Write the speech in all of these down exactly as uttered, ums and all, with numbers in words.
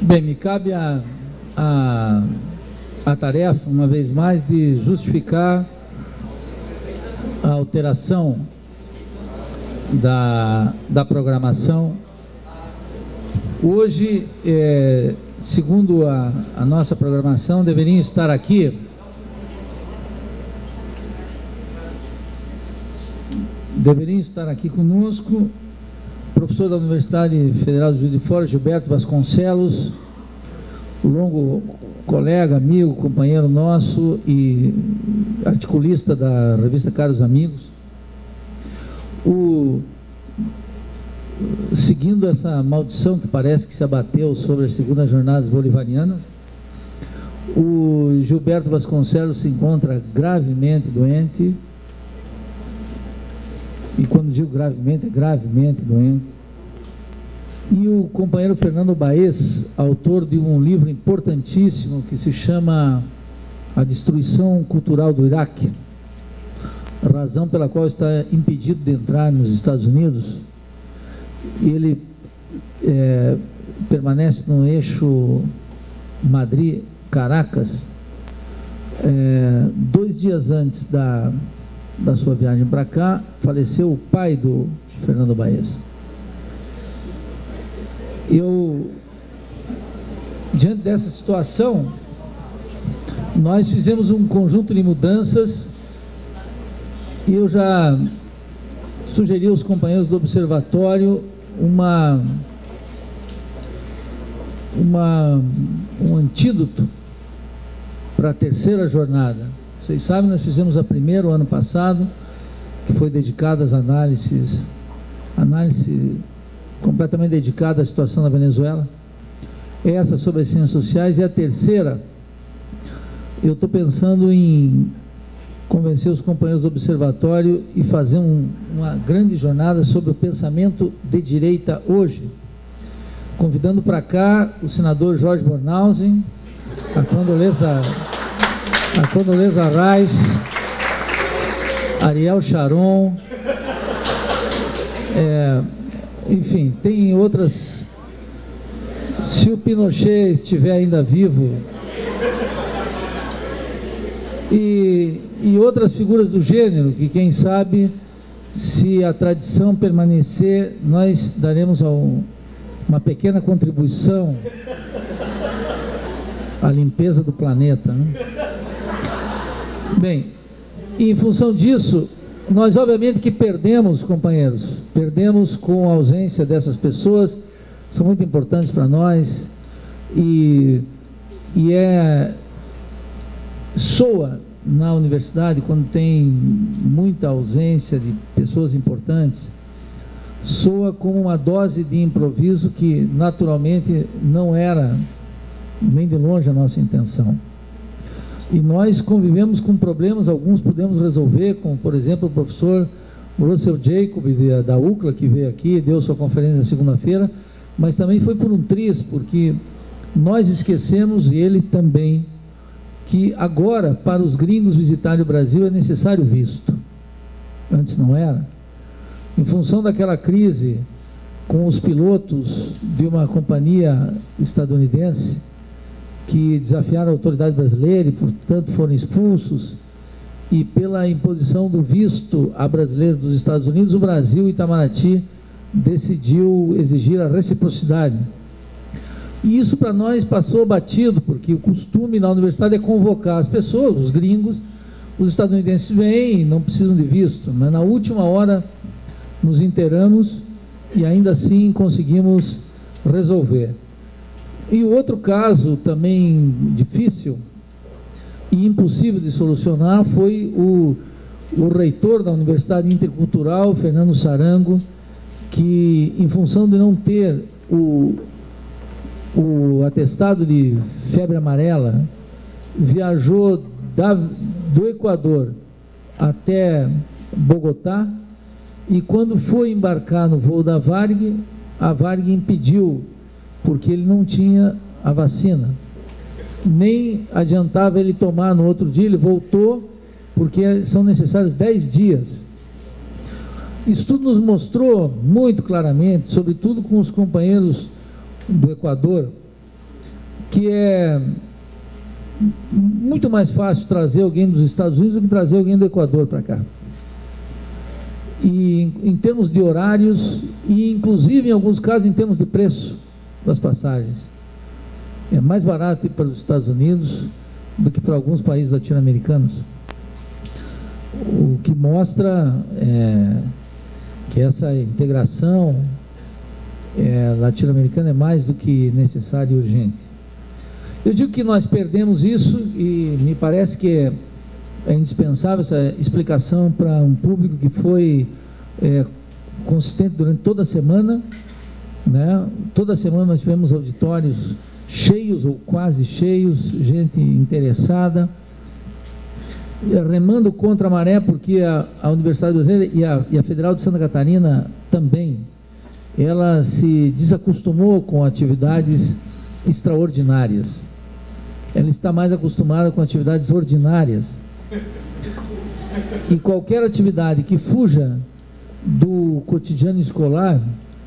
Bem, me cabe a, a, a tarefa, uma vez mais, de justificar a alteração da, da programação. Hoje, é, segundo a, a nossa programação, deveriam estar aqui deveriam estar aqui conosco professor da Universidade Federal de Juiz de Fora, Gilberto Vasconcelos, longo colega, amigo, companheiro nosso e articulista da revista Caros Amigos. O, seguindo essa maldição que parece que se abateu sobre as segundas jornadas bolivarianas, o Gilberto Vasconcelos se encontra gravemente doente. E quando digo gravemente, é gravemente doente. E o companheiro Fernando Baez, autor de um livro importantíssimo que se chama A Destruição Cultural do Iraque, a razão pela qual está impedido de entrar nos Estados Unidos. Ele é, permanece no eixo Madrid-Caracas. É, dois dias antes da... da sua viagem para cá, faleceu o pai do Fernando Baez. Eu, diante dessa situação, nós fizemos um conjunto de mudanças e eu já sugeri aos companheiros do observatório uma, uma, um antídoto para a terceira jornada. Vocês sabem, nós fizemos a primeira o ano passado, que foi dedicada às análises, análise completamente dedicada à situação na Venezuela. Essa sobre as ciências sociais. E a terceira, eu estou pensando em convencer os companheiros do observatório e fazer um, uma grande jornada sobre o pensamento de direita hoje, convidando para cá o senador Jorge Bornhausen, a Condoleezza a Condoleezza Rice, Ariel Sharon, é, enfim, tem outras. Se o Pinochet estiver ainda vivo, e, e outras figuras do gênero, que quem sabe, se a tradição permanecer, nós daremos um, uma pequena contribuição à limpeza do planeta, né? Bem, em função disso, nós obviamente que perdemos, companheiros, perdemos com a ausência dessas pessoas, são muito importantes para nós, e, e é, soa na universidade, quando tem muita ausência de pessoas importantes, soa como uma dose de improviso que naturalmente não era nem de longe a nossa intenção. E nós convivemos com problemas, alguns podemos resolver, como, por exemplo, o professor Russell Jacob, da U C L A, que veio aqui, deu sua conferência na segunda-feira, mas também foi por um triz, porque nós esquecemos, e ele também, que agora, para os gringos visitarem o Brasil, é necessário visto. Antes não era. Em função daquela crise com os pilotos de uma companhia estadunidense, que desafiaram a autoridade brasileira e, portanto, foram expulsos, e pela imposição do visto a brasileiros dos Estados Unidos, o Brasil, Itamaraty, decidiu exigir a reciprocidade. E isso para nós passou batido, porque o costume na universidade é convocar as pessoas, os gringos, os estadunidenses vêm e não precisam de visto, mas na última hora nos inteiramos e ainda assim conseguimos resolver. E o outro caso também difícil e impossível de solucionar foi o, o reitor da Universidade Intercultural, Fernando Sarango, que, em função de não ter o, o atestado de febre amarela, viajou da, do Equador até Bogotá, e quando foi embarcar no voo da Varig, a Varig impediu, porque ele não tinha a vacina. Nem adiantava ele tomar no outro dia, ele voltou, porque são necessários dez dias. Isso tudo nos mostrou muito claramente, sobretudo com os companheiros do Equador, que é muito mais fácil trazer alguém dos Estados Unidos do que trazer alguém do Equador para cá. E em termos de horários e inclusive em alguns casos em termos de preço das passagens. É mais barato ir para os Estados Unidos do que para alguns países latino-americanos. O que mostra é, que essa integração é, latino-americana é mais do que necessária e urgente. Eu digo que nós perdemos isso e me parece que é, é indispensável essa explicação para um público que foi é, consistente durante toda a semana, né? Toda semana nós tivemos auditórios cheios ou quase cheios, gente interessada, remando contra a maré, porque a, a Universidade Brasileira e a, e a Federal de Santa Catarina também, ela se desacostumou com atividades extraordinárias. Ela está mais acostumada com atividades ordinárias. E qualquer atividade que fuja do cotidiano escolar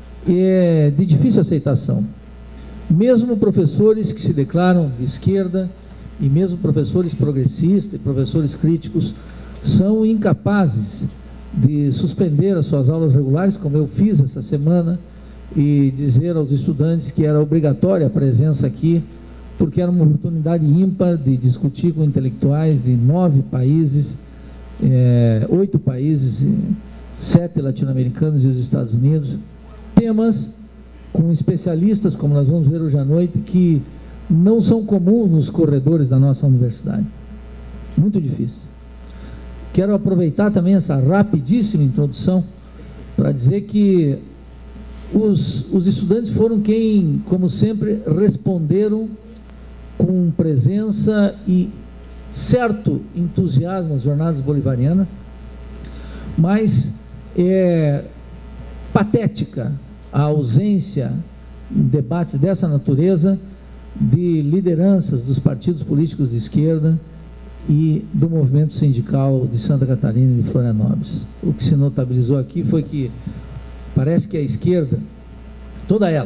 é de difícil aceitação. Mesmo professores que se declaram de esquerda, e mesmo professores progressistas e professores críticos, são incapazes de suspender as suas aulas regulares, como eu fiz essa semana, e dizer aos estudantes que era obrigatória a presença aqui, porque era uma oportunidade ímpar de discutir com intelectuais de nove países, é, oito países, sete latino-americanos e os Estados Unidos, temas com especialistas, como nós vamos ver hoje à noite, que não são comuns nos corredores da nossa universidade. Muito difícil. Quero aproveitar também essa rapidíssima introdução para dizer que os, os estudantes foram quem, como sempre, responderam com presença e certo entusiasmo às jornadas bolivarianas, mas é patética a ausência em debates dessa natureza de lideranças dos partidos políticos de esquerda e do movimento sindical de Santa Catarina e de Florianópolis. O que se notabilizou aqui foi que parece que a esquerda, toda ela,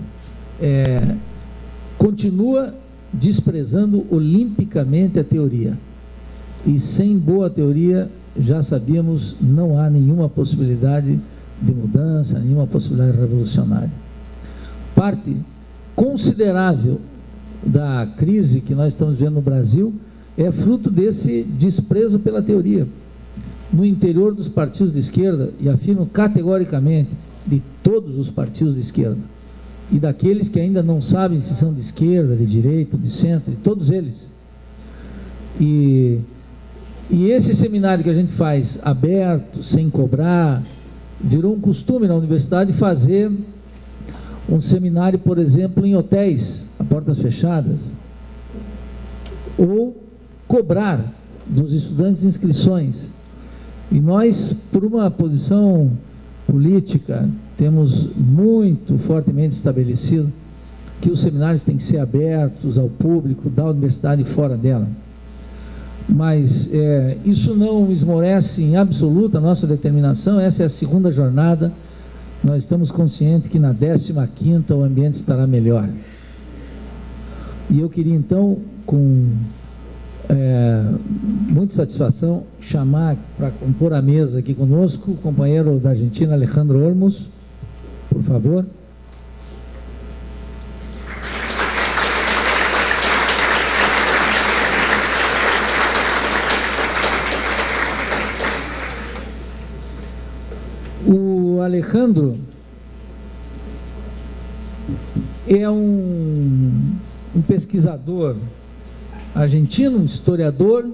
é, continua desprezando olimpicamente a teoria. E sem boa teoria, já sabíamos, não há nenhuma possibilidade de mudança, nenhuma possibilidade revolucionária. Parte considerável da crise que nós estamos vendo no Brasil é fruto desse desprezo pela teoria. No interior dos partidos de esquerda, e afirmo categoricamente, de todos os partidos de esquerda, e daqueles que ainda não sabem se são de esquerda, de direita, de centro, de todos eles. E, e esse seminário que a gente faz aberto, sem cobrar, virou um costume na universidade fazer um seminário, por exemplo, em hotéis, a portas fechadas, ou cobrar dos estudantes inscrições. E nós, por uma posição política, temos muito fortemente estabelecido que os seminários têm que ser abertos ao público da universidade e fora dela. Mas é, isso não esmorece em absoluto a nossa determinação. Essa é a segunda jornada. Nós estamos conscientes que na décima quinta o ambiente estará melhor. E eu queria então, com é, muita satisfação, chamar para compor a mesa aqui conosco o companheiro da Argentina, Alejandro Olmos, por favor. O Alejandro é um, um pesquisador argentino, um historiador,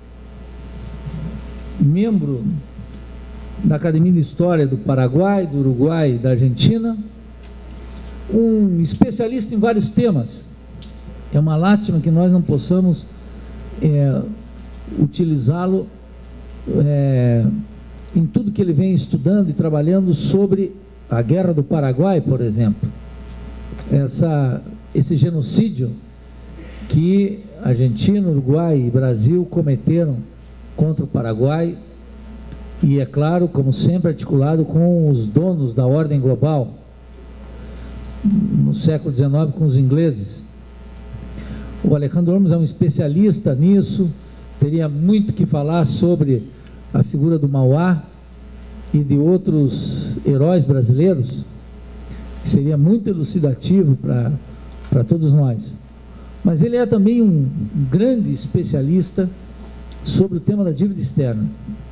membro da Academia de História do Paraguai, do Uruguai e da Argentina, um especialista em vários temas. É uma lástima que nós não possamos é, utilizá-lo é, em tudo que ele vem estudando e trabalhando sobre a Guerra do Paraguai, por exemplo. Essa, esse genocídio que Argentina, Uruguai e Brasil cometeram contra o Paraguai, e é claro, como sempre, articulado com os donos da ordem global, no século dezenove com os ingleses. O Alejandro Olmos é um especialista nisso, teria muito que falar sobre a figura do Mauá e de outros heróis brasileiros, que seria muito elucidativo para para todos nós. Mas ele é também um grande especialista sobre o tema da dívida externa.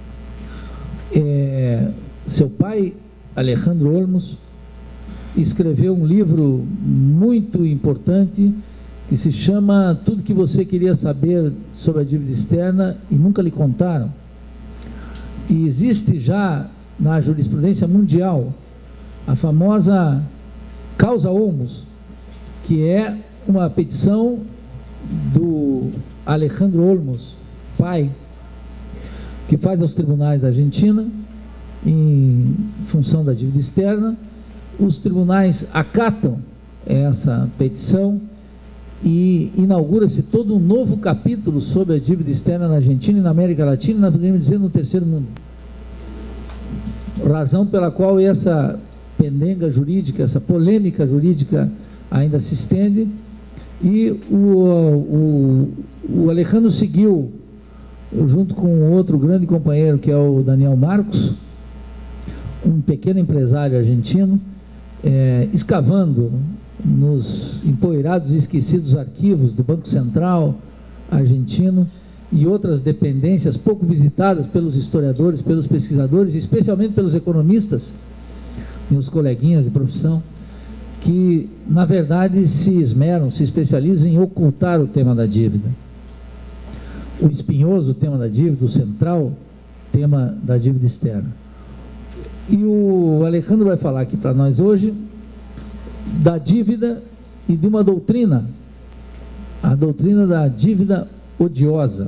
É, seu pai, Alejandro Olmos, escreveu um livro muito importante que se chama Tudo que Você Queria Saber sobre a Dívida Externa e Nunca Lhe Contaram. E existe já na jurisprudência mundial a famosa causa Olmos, que é uma petição do Alejandro Olmos, pai, que faz aos tribunais da Argentina em função da dívida externa. Os tribunais acatam essa petição e inaugura-se todo um novo capítulo sobre a dívida externa na Argentina e na América Latina, nós podemos dizer no terceiro mundo. Razão pela qual essa pendenga jurídica, essa polêmica jurídica ainda se estende, e o, o, o Alejandro seguiu, junto com outro grande companheiro que é o Daniel Marcos, um pequeno empresário argentino, é, escavando nos empoeirados e esquecidos arquivos do Banco Central argentino e outras dependências pouco visitadas pelos historiadores, pelos pesquisadores, especialmente pelos economistas, meus coleguinhas de profissão, que na verdade se esmeram, se especializam em ocultar o tema da dívida. O espinhoso tema da dívida, o central tema da dívida externa. E o Alejandro vai falar aqui para nós hoje da dívida e de uma doutrina, a doutrina da dívida odiosa,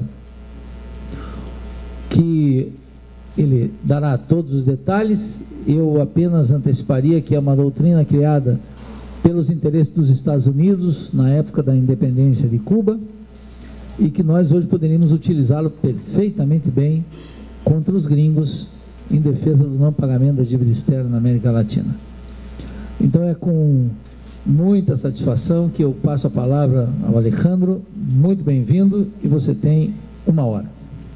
que ele dará todos os detalhes. Eu apenas anteciparia que é uma doutrina criada pelos interesses dos Estados Unidos na época da independência de Cuba e que nós hoje poderíamos utilizá-lo perfeitamente bem contra os gringos em defesa do não pagamento da dívida externa na América Latina. Então é com muita satisfação que eu passo a palavra ao Alejandro. Muito bem-vindo, e você tem uma hora.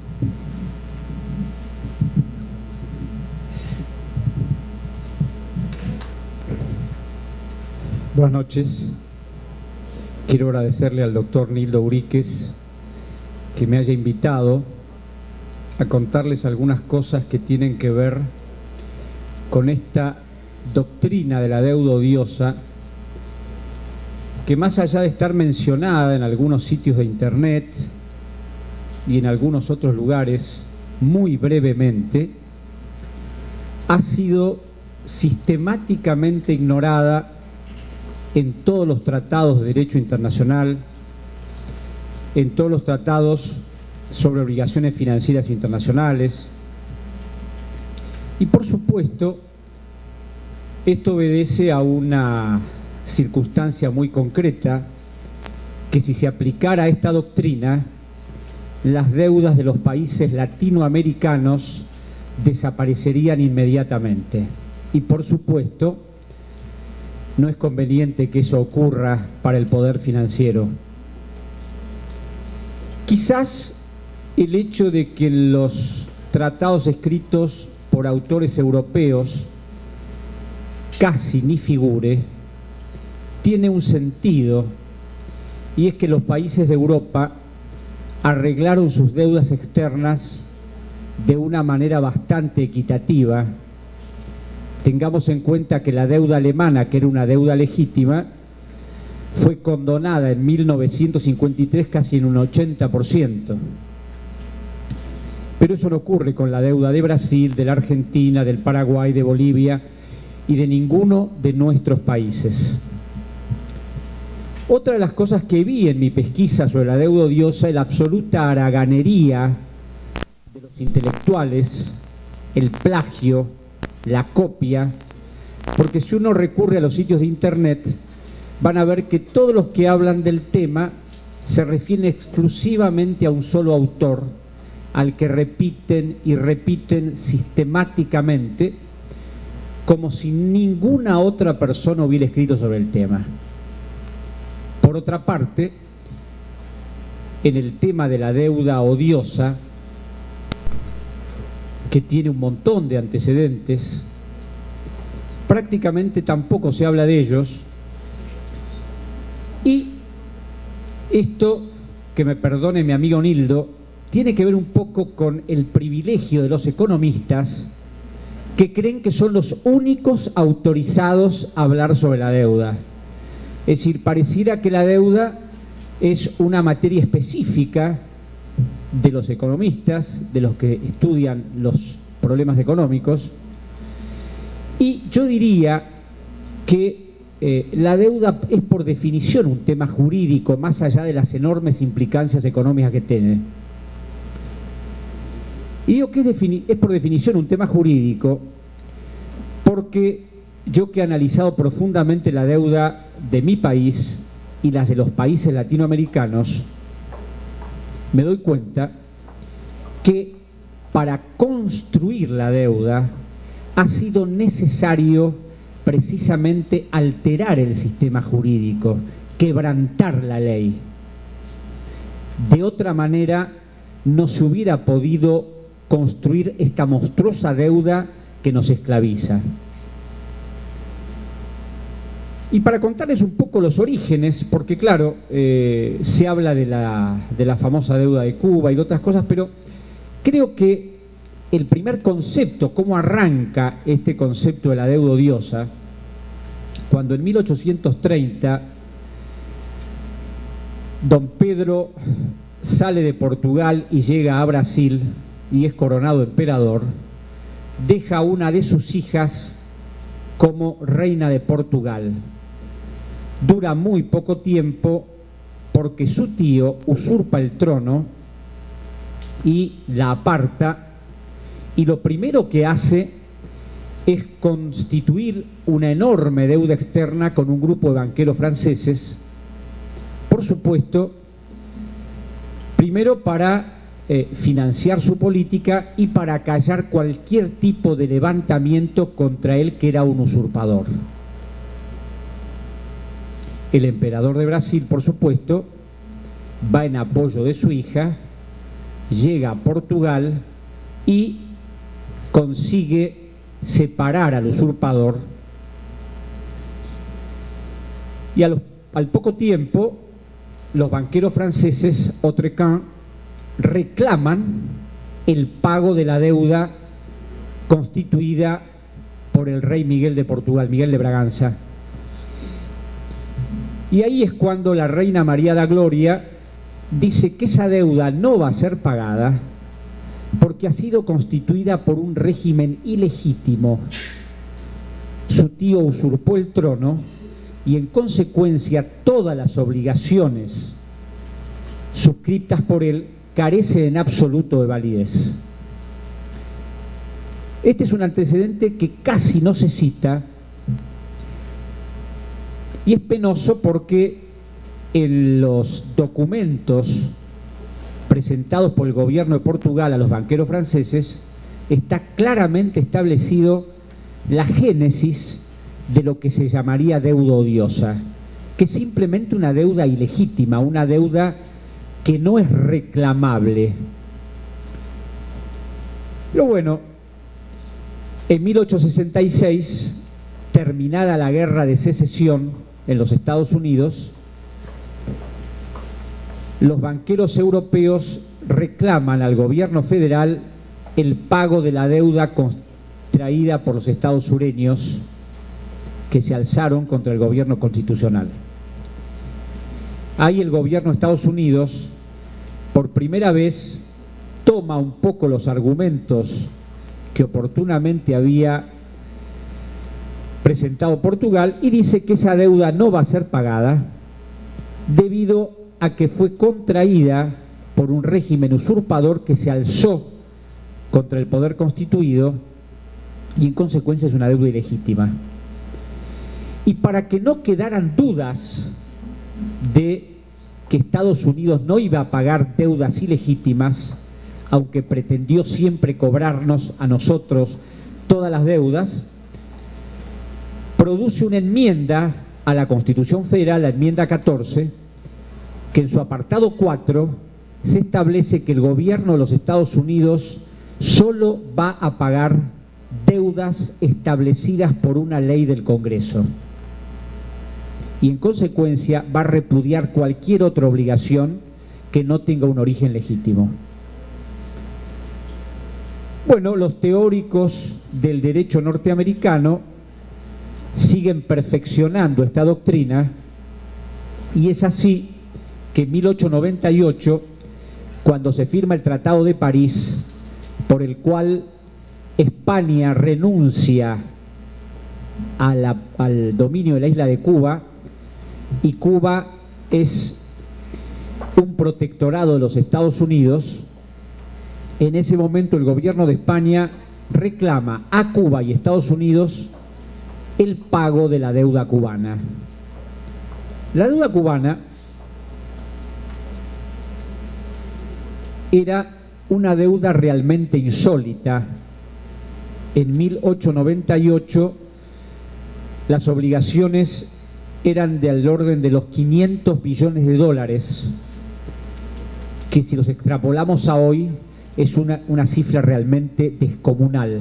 Buenas noches. Quiero agradecerle al doctor Nildo Uriques que me haya invitado a contarles algunas cosas que tienen que ver con esta doctrina de la deuda odiosa, que más allá de estar mencionada en algunos sitios de internet y en algunos otros lugares muy brevemente, ha sido sistemáticamente ignorada en todos los tratados de derecho internacional, en todos los tratados sobre obligaciones financieras internacionales, y por supuesto esto obedece a una circunstancia muy concreta, que si se aplicara esta doctrina, las deudas de los países latinoamericanos desaparecerían inmediatamente. Y por supuesto no es conveniente que eso ocurra para el poder financiero. Quizás el hecho de que en los tratados escritos por autores europeos casi ni figure, tiene un sentido, y es que los países de Europa arreglaron sus deudas externas de una manera bastante equitativa. Tengamos en cuenta que la deuda alemana, que era una deuda legítima, fue condonada en mil novecientos cincuenta y tres casi en un ochenta por ciento. Pero eso no ocurre con la deuda de Brasil, de la Argentina, del Paraguay, de Bolivia y de ninguno de nuestros países. Otra de las cosas que vi en mi pesquisa sobre la deuda odiosa es la absoluta haraganería de los intelectuales, el plagio, la copia, porque si uno recurre a los sitios de internet van a ver que todos los que hablan del tema se refieren exclusivamente a un solo autor, al que repiten y repiten sistemáticamente, como si ninguna otra persona hubiera escrito sobre el tema. Por otra parte, en el tema de la deuda odiosa, que tiene un montón de antecedentes. Prácticamente tampoco se habla de ellos. Y esto, que me perdone mi amigo Nildo, tiene que ver un poco con el privilegio de los economistas que creen que son los únicos autorizados a hablar sobre la deuda. Es decir, pareciera que la deuda es una materia específica de los economistas, de los que estudian los problemas económicos, y yo diría que eh, la deuda es por definición un tema jurídico, más allá de las enormes implicancias económicas que tiene. Y digo que es, es por definición un tema jurídico porque yo, que he analizado profundamente la deuda de mi país y las de los países latinoamericanos, me doy cuenta que para construir la deuda ha sido necesario precisamente alterar el sistema jurídico, quebrantar la ley. De otra manera no se hubiera podido construir esta monstruosa deuda que nos esclaviza. Y para contarles un poco los orígenes, porque claro, eh, se habla de la, de la famosa deuda de Cuba y de otras cosas, pero creo que el primer concepto, cómo arranca este concepto de la deuda odiosa, cuando en mil ochocientos treinta don Pedro sale de Portugal y llega a Brasil y es coronado emperador, deja a una de sus hijas como reina de Portugal. Dura muy poco tiempo porque su tío usurpa el trono y la aparta, y lo primero que hace es constituir una enorme deuda externa con un grupo de banqueros franceses, por supuesto, primero para eh, financiar su política y para acallar cualquier tipo de levantamiento contra él, que era un usurpador. El emperador de Brasil, por supuesto, va en apoyo de su hija, llega a Portugal y consigue separar al usurpador, y a los, al poco tiempo los banqueros franceses, Autrecan, reclaman el pago de la deuda constituida por el rey Miguel de Portugal, Miguel de Braganza. Y ahí es cuando la reina María da Gloria dice que esa deuda no va a ser pagada porque ha sido constituida por un régimen ilegítimo. Su tío usurpó el trono y en consecuencia todas las obligaciones suscritas por él carecen en absoluto de validez. Este es un antecedente que casi no se cita, y es penoso porque en los documentos presentados por el gobierno de Portugal a los banqueros franceses está claramente establecido la génesis de lo que se llamaría deuda odiosa, que es simplemente una deuda ilegítima, una deuda que no es reclamable. Pero bueno, en mil ochocientos sesenta y seis, terminada la guerra de secesión en los Estados Unidos, los banqueros europeos reclaman al gobierno federal el pago de la deuda contraída por los estados sureños que se alzaron contra el gobierno constitucional. Ahí el gobierno de Estados Unidos, por primera vez, toma un poco los argumentos que oportunamente había presentado Portugal y dice que esa deuda no va a ser pagada debido a que fue contraída por un régimen usurpador que se alzó contra el poder constituido y en consecuencia es una deuda ilegítima. Y para que no quedaran dudas de que Estados Unidos no iba a pagar deudas ilegítimas, aunque pretendió siempre cobrarnos a nosotros todas las deudas, produce una enmienda a la Constitución Federal, la enmienda catorce, que en su apartado cuatro se establece que el gobierno de los Estados Unidos solo va a pagar deudas establecidas por una ley del Congreso y en consecuencia va a repudiar cualquier otra obligación que no tenga un origen legítimo. Bueno, los teóricos del derecho norteamericano siguen perfeccionando esta doctrina y es así que en mil ochocientos noventa y ocho, cuando se firma el Tratado de París, por el cual España renuncia a la, al dominio de la isla de Cuba, y Cuba es un protectorado de los Estados Unidos, en ese momento el gobierno de España reclama a Cuba y Estados Unidos el pago de la deuda cubana. La deuda cubana era una deuda realmente insólita. En mil ochocientos noventa y ocho las obligaciones eran del orden de los quinientos billones de dólares, que si los extrapolamos a hoy es una, una cifra realmente descomunal.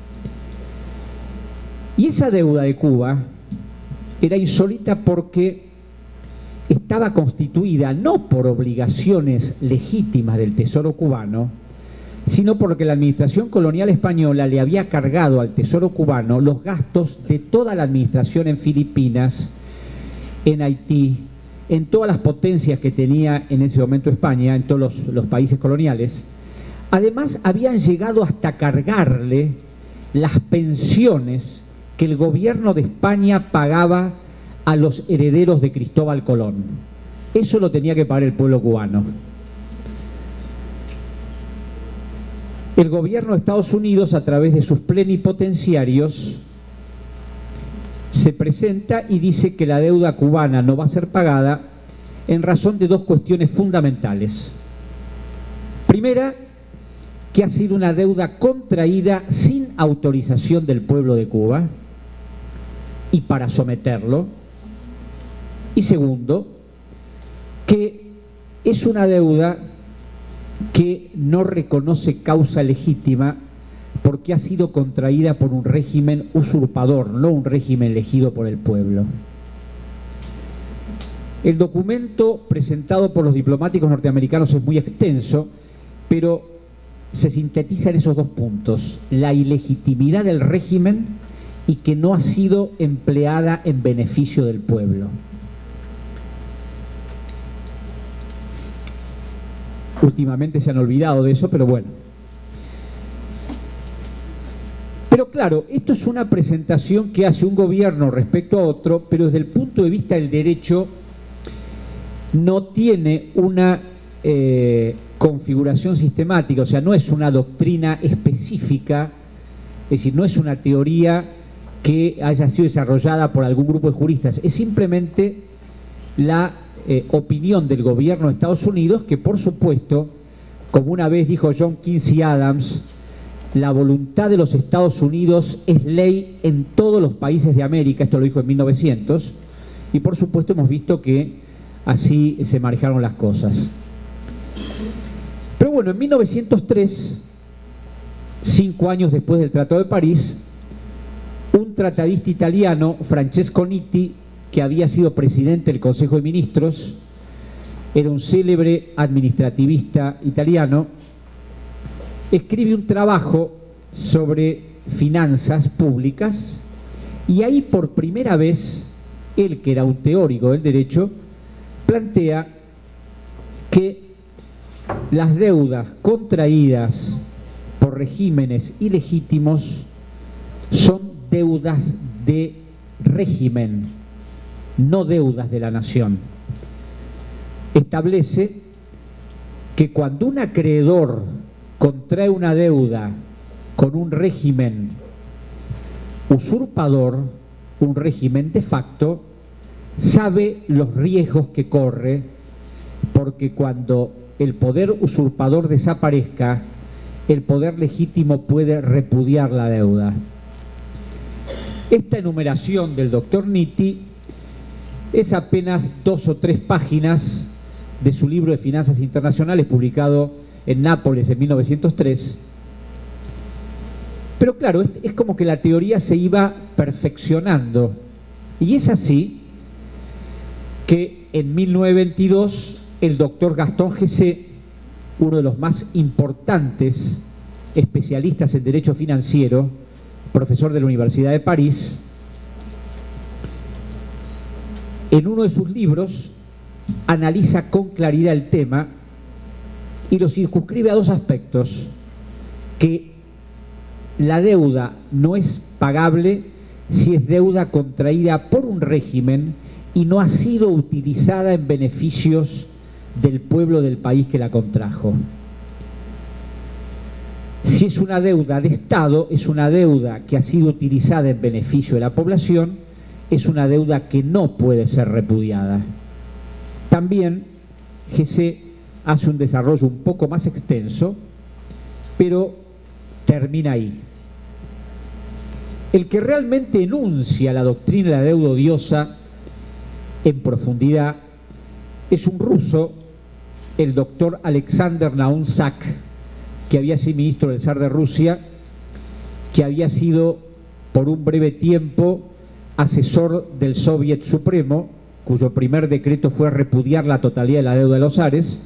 Y esa deuda de Cuba era insólita porque estaba constituida no por obligaciones legítimas del Tesoro cubano, sino porque la administración colonial española le había cargado al Tesoro cubano los gastos de toda la administración en Filipinas, en Haití, en todas las potencias que tenía en ese momento España, en todos los, los países coloniales. Además, habían llegado hasta cargarle las pensiones que el gobierno de España pagaba a los herederos de Cristóbal Colón. Eso lo tenía que pagar el pueblo cubano. El gobierno de Estados Unidos, a través de sus plenipotenciarios, se presenta y dice que la deuda cubana no va a ser pagada en razón de dos cuestiones fundamentales. Primera, que ha sido una deuda contraída sin autorización del pueblo de Cuba y para someterlo. Y segundo, que es una deuda que no reconoce causa legítima porque ha sido contraída por un régimen usurpador, no un régimen elegido por el pueblo. El documento presentado por los diplomáticos norteamericanos es muy extenso, pero se sintetiza en esos dos puntos: la ilegitimidad del régimen y que no ha sido empleada en beneficio del pueblo. Últimamente se han olvidado de eso, pero bueno. Pero claro, esto es una presentación que hace un gobierno respecto a otro, pero desde el punto de vista del derecho no tiene una eh, configuración sistemática, o sea, no es una doctrina específica, es decir, no es una teoría que haya sido desarrollada por algún grupo de juristas, es simplemente la eh, opinión del gobierno de Estados Unidos, que por supuesto, como una vez dijo John Quincy Adams, la voluntad de los Estados Unidos es ley en todos los países de América, esto lo dijo en mil novecientos, y por supuesto hemos visto que así se manejaron las cosas. Pero bueno, en mil novecientos tres, cinco años después del Tratado de París, un tratadista italiano, Francesco Nitti, que había sido presidente del Consejo de Ministros, era un célebre administrativista italiano, escribe un trabajo sobre finanzas públicas y ahí por primera vez, él que era un teórico del derecho, plantea que las deudas contraídas por regímenes ilegítimos son deudas de régimen, no deudas de la nación. Establece que cuando un acreedor contrae una deuda con un régimen usurpador, un régimen de facto, sabe los riesgos que corre, porque cuando el poder usurpador desaparezca, el poder legítimo puede repudiar la deuda. Esta enumeración del doctor Nitti es apenas dos o tres páginas de su libro de Finanzas Internacionales, publicado en Nápoles en mil novecientos tres. Pero claro, es, es como que la teoría se iba perfeccionando. Y es así que en mil novecientos veintidós el doctor Gastón Gessé, uno de los más importantes especialistas en derecho financiero, profesor de la Universidad de París, en uno de sus libros analiza con claridad el tema y lo circunscribe a dos aspectos: que la deuda no es pagable si es deuda contraída por un régimen y no ha sido utilizada en beneficios del pueblo del país que la contrajo. Si es una deuda de Estado, es una deuda que ha sido utilizada en beneficio de la población, es una deuda que no puede ser repudiada. También Gessé hace un desarrollo un poco más extenso, pero termina ahí. El que realmente enuncia la doctrina de la deuda odiosa en profundidad es un ruso, el doctor Alexander Nahum Zak, que había sido ministro del zar de Rusia, que había sido por un breve tiempo asesor del Soviet Supremo, cuyo primer decreto fue repudiar la totalidad de la deuda de los zares.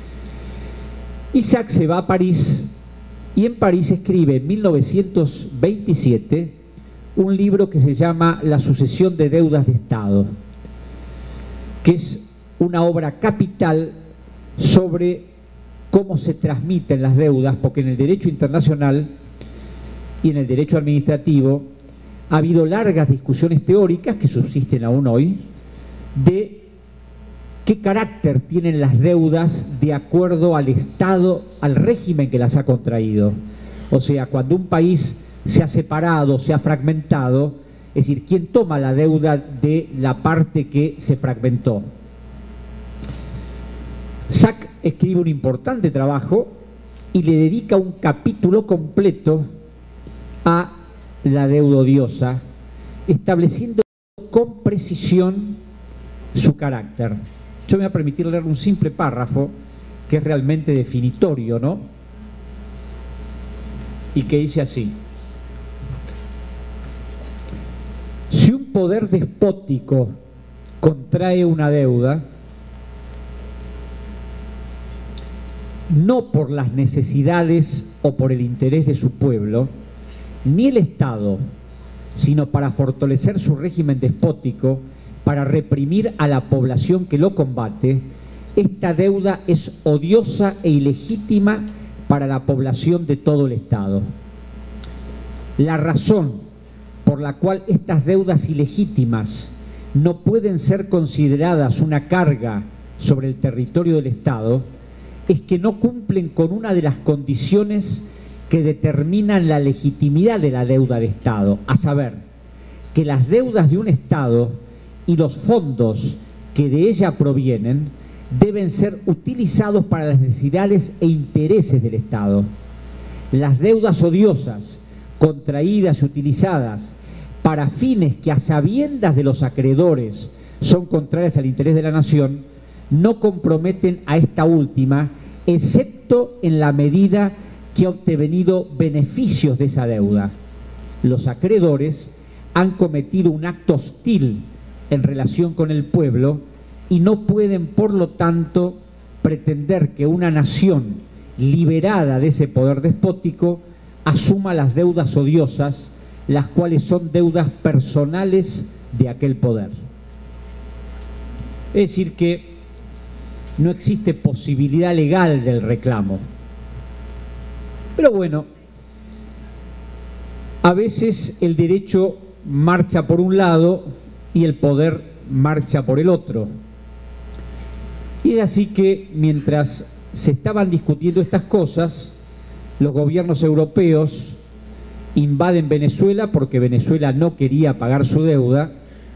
Y Zak se va a París y en París escribe en mil novecientos veintisiete un libro que se llama La sucesión de deudas de Estado, que es una obra capital sobre cómo se transmiten las deudas, porque en el derecho internacional y en el derecho administrativo ha habido largas discusiones teóricas que subsisten aún hoy de qué carácter tienen las deudas de acuerdo al Estado, al régimen que las ha contraído. O sea, cuando un país se ha separado, se ha fragmentado, es decir, ¿quién toma la deuda de la parte que se fragmentó? Zak escribe un importante trabajo y le dedica un capítulo completo a la deuda odiosa, estableciendo con precisión su carácter. Yo me voy a permitir leer un simple párrafo que es realmente definitorio, ¿no? Y que dice así: si un poder despótico contrae una deuda, no por las necesidades o por el interés de su pueblo, ni el Estado, sino para fortalecer su régimen despótico, para reprimir a la población que lo combate, esta deuda es odiosa e ilegítima para la población de todo el Estado. La razón por la cual estas deudas ilegítimas no pueden ser consideradas una carga sobre el territorio del Estado es que no cumplen con una de las condiciones que determinan la legitimidad de la deuda de Estado, a saber, que las deudas de un Estado y los fondos que de ella provienen deben ser utilizados para las necesidades e intereses del Estado. Las deudas odiosas, contraídas y utilizadas para fines que a sabiendas de los acreedores son contrarias al interés de la nación, no comprometen a esta última, excepto en la medida que ha obtenido beneficios de esa deuda. Los acreedores han cometido un acto hostil en relación con el pueblo y no pueden, por lo tanto, pretender que una nación liberada de ese poder despótico asuma las deudas odiosas, las cuales son deudas personales de aquel poder. Es decir, que no existe posibilidad legal del reclamo. Pero bueno, a veces el derecho marcha por un lado y el poder marcha por el otro. Y es así que mientras se estaban discutiendo estas cosas, los gobiernos europeos invaden Venezuela porque Venezuela no quería pagar su deuda,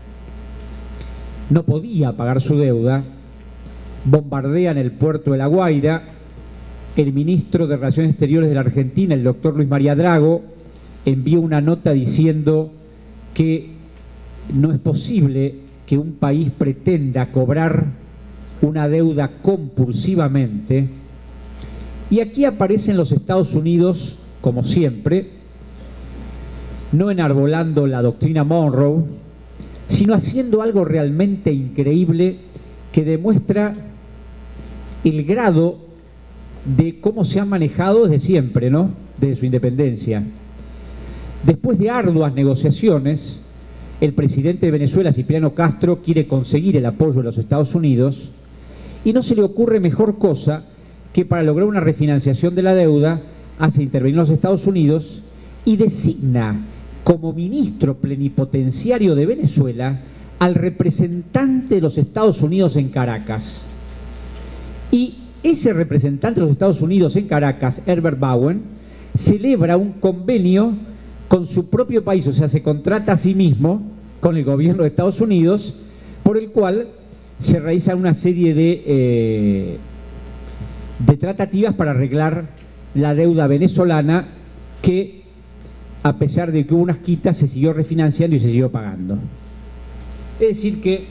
no podía pagar su deuda, bombardean el puerto de La Guaira. El ministro de Relaciones Exteriores de la Argentina, el doctor Luis María Drago, envió una nota diciendo que no es posible que un país pretenda cobrar una deuda compulsivamente, y aquí aparecen los Estados Unidos, como siempre, no enarbolando la doctrina Monroe, sino haciendo algo realmente increíble que demuestra el grado de cómo se han manejado desde siempre, ¿no? Desde su independencia. Después de arduas negociaciones, el presidente de Venezuela, Cipriano Castro, quiere conseguir el apoyo de los Estados Unidos y no se le ocurre mejor cosa que para lograr una refinanciación de la deuda hace intervenir a los Estados Unidos y designa como ministro plenipotenciario de Venezuela al representante de los Estados Unidos en Caracas. Y ese representante de los Estados Unidos en Caracas, Herbert Bowen, celebra un convenio con su propio país, o sea, se contrata a sí mismo con el gobierno de Estados Unidos, por el cual se realiza una serie de, eh, de tratativas para arreglar la deuda venezolana que, a pesar de que hubo unas quitas, se siguió refinanciando y se siguió pagando. Es decir que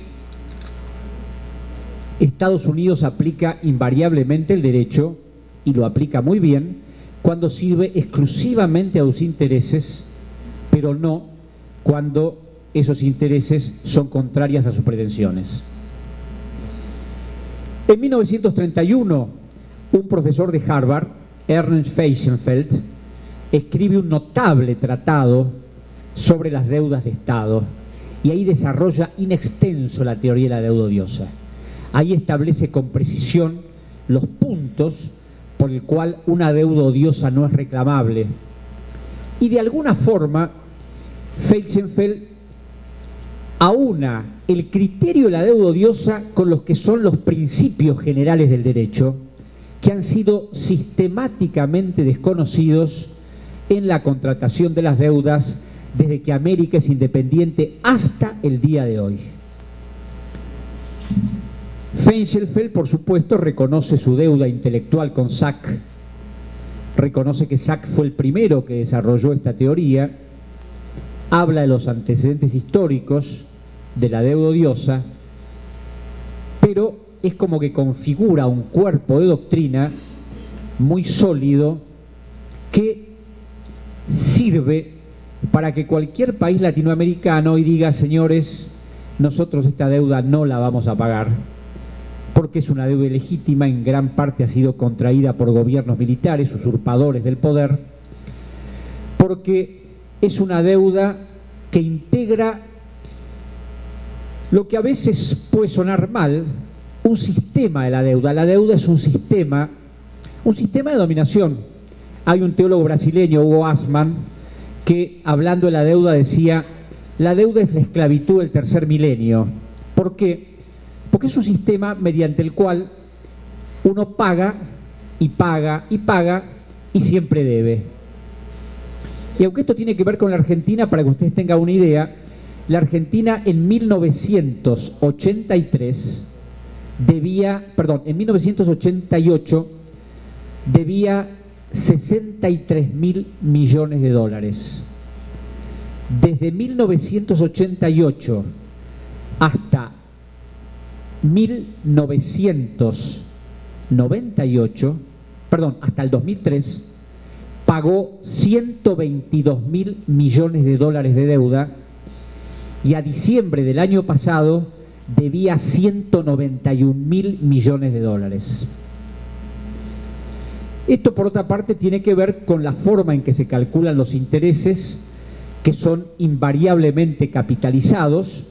Estados Unidos aplica invariablemente el derecho, y lo aplica muy bien, cuando sirve exclusivamente a sus intereses, pero no cuando esos intereses son contrarias a sus pretensiones. En mil novecientos treinta y uno, un profesor de Harvard, Ernst Feigenfeld, escribe un notable tratado sobre las deudas de Estado, y ahí desarrolla in extenso la teoría de la deuda odiosa. Ahí establece con precisión los puntos por el cual una deuda odiosa no es reclamable. Y de alguna forma, Feigenfeld aúna el criterio de la deuda odiosa con los que son los principios generales del derecho, que han sido sistemáticamente desconocidos en la contratación de las deudas desde que América es independiente hasta el día de hoy. Feigenfeld, por supuesto, reconoce su deuda intelectual con Sack, reconoce que Sack fue el primero que desarrolló esta teoría, habla de los antecedentes históricos de la deuda odiosa, pero es como que configura un cuerpo de doctrina muy sólido que sirve para que cualquier país latinoamericano hoy diga: señores, nosotros esta deuda no la vamos a pagar, porque es una deuda ilegítima, en gran parte ha sido contraída por gobiernos militares, usurpadores del poder, porque es una deuda que integra lo que a veces puede sonar mal, un sistema de la deuda. La deuda es un sistema, un sistema de dominación. Hay un teólogo brasileño, Hugo Assmann, que hablando de la deuda decía: la deuda es la esclavitud del tercer milenio. ¿Por qué? Porque es un sistema mediante el cual uno paga y paga y paga y siempre debe. Y aunque esto tiene que ver con la Argentina, para que ustedes tengan una idea, la Argentina en mil novecientos ochenta y tres debía, perdón, en mil novecientos ochenta y ocho debía sesenta y tres mil millones de dólares. Desde mil novecientos ochenta y ocho hasta mil novecientos noventa y ocho, perdón, hasta el dos mil tres, pagó ciento veintidós mil millones de dólares de deuda, y a diciembre del año pasado debía ciento noventa y un mil millones de dólares. Esto, por otra parte, tiene que ver con la forma en que se calculan los intereses, que son invariablemente capitalizados,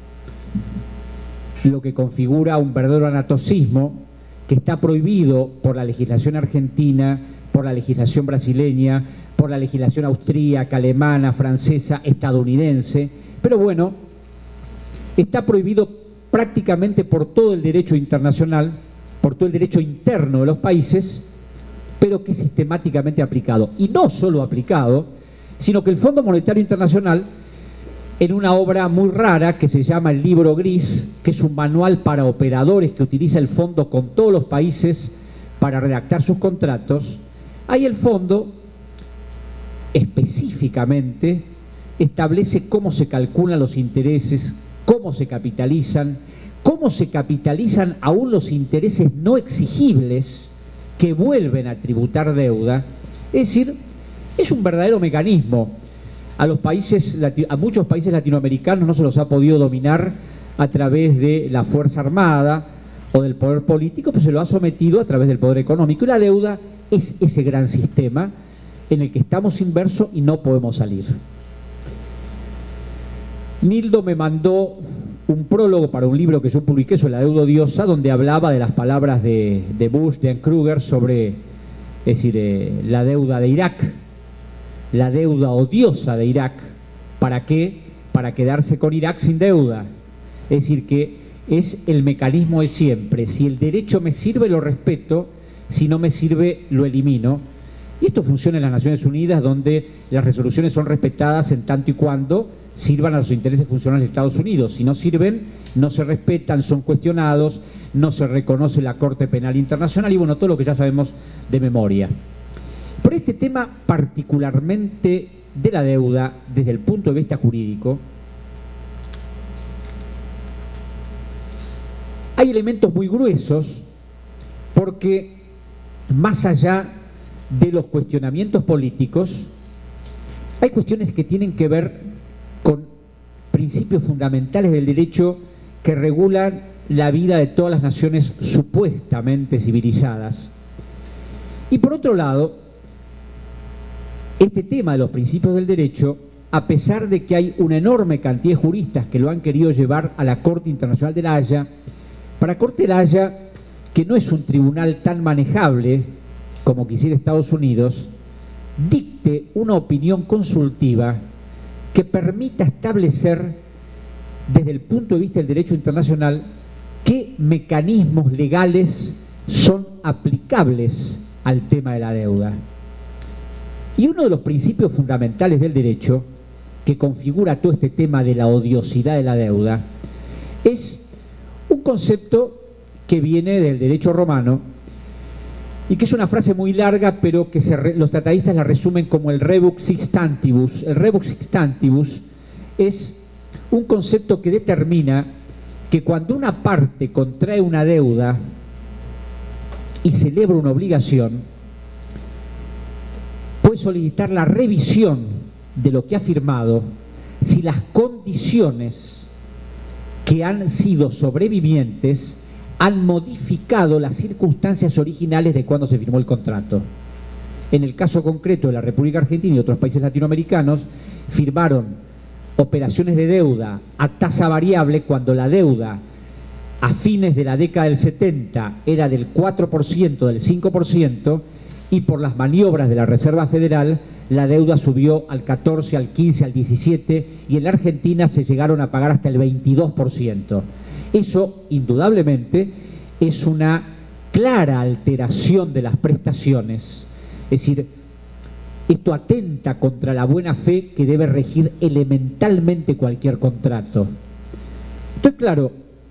lo que configura un verdadero anatocismo que está prohibido por la legislación argentina, por la legislación brasileña, por la legislación austríaca, alemana, francesa, estadounidense, pero bueno, está prohibido prácticamente por todo el derecho internacional, por todo el derecho interno de los países, pero que es sistemáticamente aplicado. Y no solo aplicado, sino que el Fondo Monetario Internacional, en una obra muy rara que se llama el Libro Gris, que es un manual para operadores que utiliza el fondo con todos los países para redactar sus contratos, ahí el fondo específicamente establece cómo se calculan los intereses cómo se capitalizan, cómo se capitalizan aún los intereses no exigibles que vuelven a tributar deuda. Es decir, es un verdadero mecanismo. A los países, a muchos países latinoamericanos no se los ha podido dominar a través de la fuerza armada o del poder político, pero se lo ha sometido a través del poder económico. Y la deuda es ese gran sistema en el que estamos inmersos y no podemos salir. Nildo me mandó un prólogo para un libro que yo publiqué sobre la deuda odiosa, donde hablaba de las palabras de, de Bush, de Ann Kruger, sobre, es decir, eh, la deuda de Irak, la deuda odiosa de Irak. ¿Para qué? Para quedarse con Irak sin deuda. Es decir, que es el mecanismo de siempre. Si el derecho me sirve, lo respeto; si no me sirve, lo elimino. Y esto funciona en las Naciones Unidas, donde las resoluciones son respetadas en tanto y cuando sirvan a los intereses funcionales de Estados Unidos. Si no sirven, no se respetan, son cuestionados, no se reconoce la Corte Penal Internacional y bueno, todo lo que ya sabemos de memoria. Por este tema particularmente de la deuda, desde el punto de vista jurídico, hay elementos muy gruesos, porque más allá de los cuestionamientos políticos, hay cuestiones que tienen que ver con principios fundamentales del derecho que regulan la vida de todas las naciones supuestamente civilizadas. Y por otro lado, este tema de los principios del derecho, a pesar de que hay una enorme cantidad de juristas que lo han querido llevar a la Corte Internacional de la Haya, para Corte de la Haya, que no es un tribunal tan manejable como quisiera Estados Unidos, dicte una opinión consultiva que permita establecer desde el punto de vista del derecho internacional qué mecanismos legales son aplicables al tema de la deuda. Y uno de los principios fundamentales del derecho que configura todo este tema de la odiosidad de la deuda es un concepto que viene del derecho romano y que es una frase muy larga, pero que se re, los tratadistas la resumen como el rebus sixtantibus. El rebus sixtantibus es un concepto que determina que cuando una parte contrae una deuda y celebra una obligación, puede solicitar la revisión de lo que ha firmado si las condiciones que han sido sobrevivientes han modificado las circunstancias originales de cuando se firmó el contrato. En el caso concreto de la República Argentina y otros países latinoamericanos, firmaron operaciones de deuda a tasa variable cuando la deuda a fines de la década del setenta era del cuatro por ciento, del cinco por ciento, y por las maniobras de la Reserva Federal la deuda subió al catorce, al quince, al diecisiete, y en la Argentina se llegaron a pagar hasta el veintidós por ciento. Eso, indudablemente, es una clara alteración de las prestaciones. Es decir, esto atenta contra la buena fe que debe regir elementalmente cualquier contrato. Entonces, claro,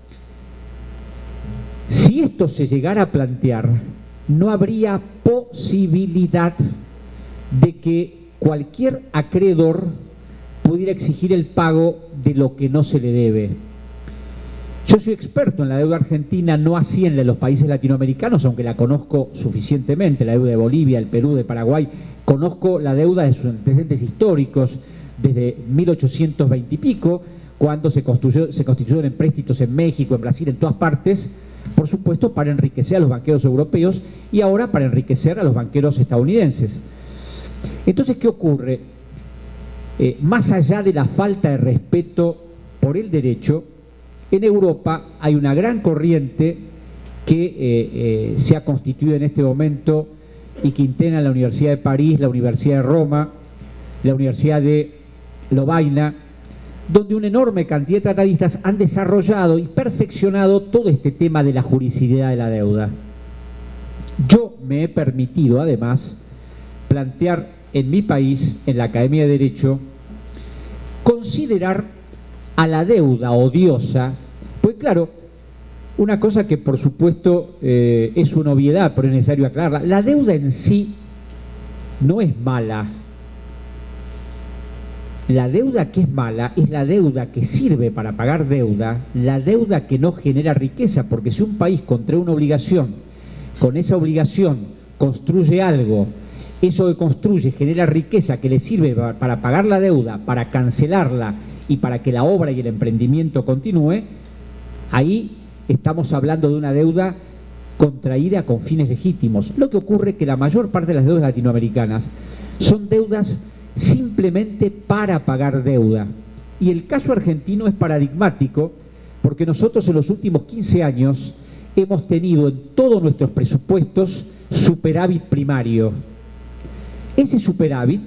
si esto se llegara a plantear, no habría posibilidad de que cualquier acreedor pudiera exigir el pago de lo que no se le debe. Yo soy experto en la deuda argentina, no así en la de los países latinoamericanos, aunque la conozco suficientemente, la deuda de Bolivia, el Perú, de Paraguay. Conozco la deuda de sus antecedentes históricos desde mil ochocientos veinte y pico, cuando se, construyó, se constituyeron empréstitos en México, en Brasil, en todas partes, por supuesto para enriquecer a los banqueros europeos y ahora para enriquecer a los banqueros estadounidenses. Entonces, ¿qué ocurre? Eh, más allá de la falta de respeto por el derecho, en Europa hay una gran corriente que eh, eh, se ha constituido en este momento y que integra la Universidad de París, la Universidad de Roma, la Universidad de Lovaina, donde una enorme cantidad de tratadistas han desarrollado y perfeccionado todo este tema de la juridicidad de la deuda. Yo me he permitido, además, plantear en mi país, en la Academia de Derecho, considerar a la deuda odiosa, pues claro, una cosa que por supuesto eh, es una obviedad, pero es necesario aclararla: la deuda en sí no es mala. La deuda que es mala es la deuda que sirve para pagar deuda, la deuda que no genera riqueza, porque si un país contrae una obligación, con esa obligación construye algo, eso que construye genera riqueza que le sirve para pagar la deuda, para cancelarla y para que la obra y el emprendimiento continúe, ahí estamos hablando de una deuda contraída con fines legítimos. Lo que ocurre es que la mayor parte de las deudas latinoamericanas son deudas simplemente para pagar deuda. Y el caso argentino es paradigmático porque nosotros en los últimos quince años hemos tenido en todos nuestros presupuestos superávit primario. Ese superávit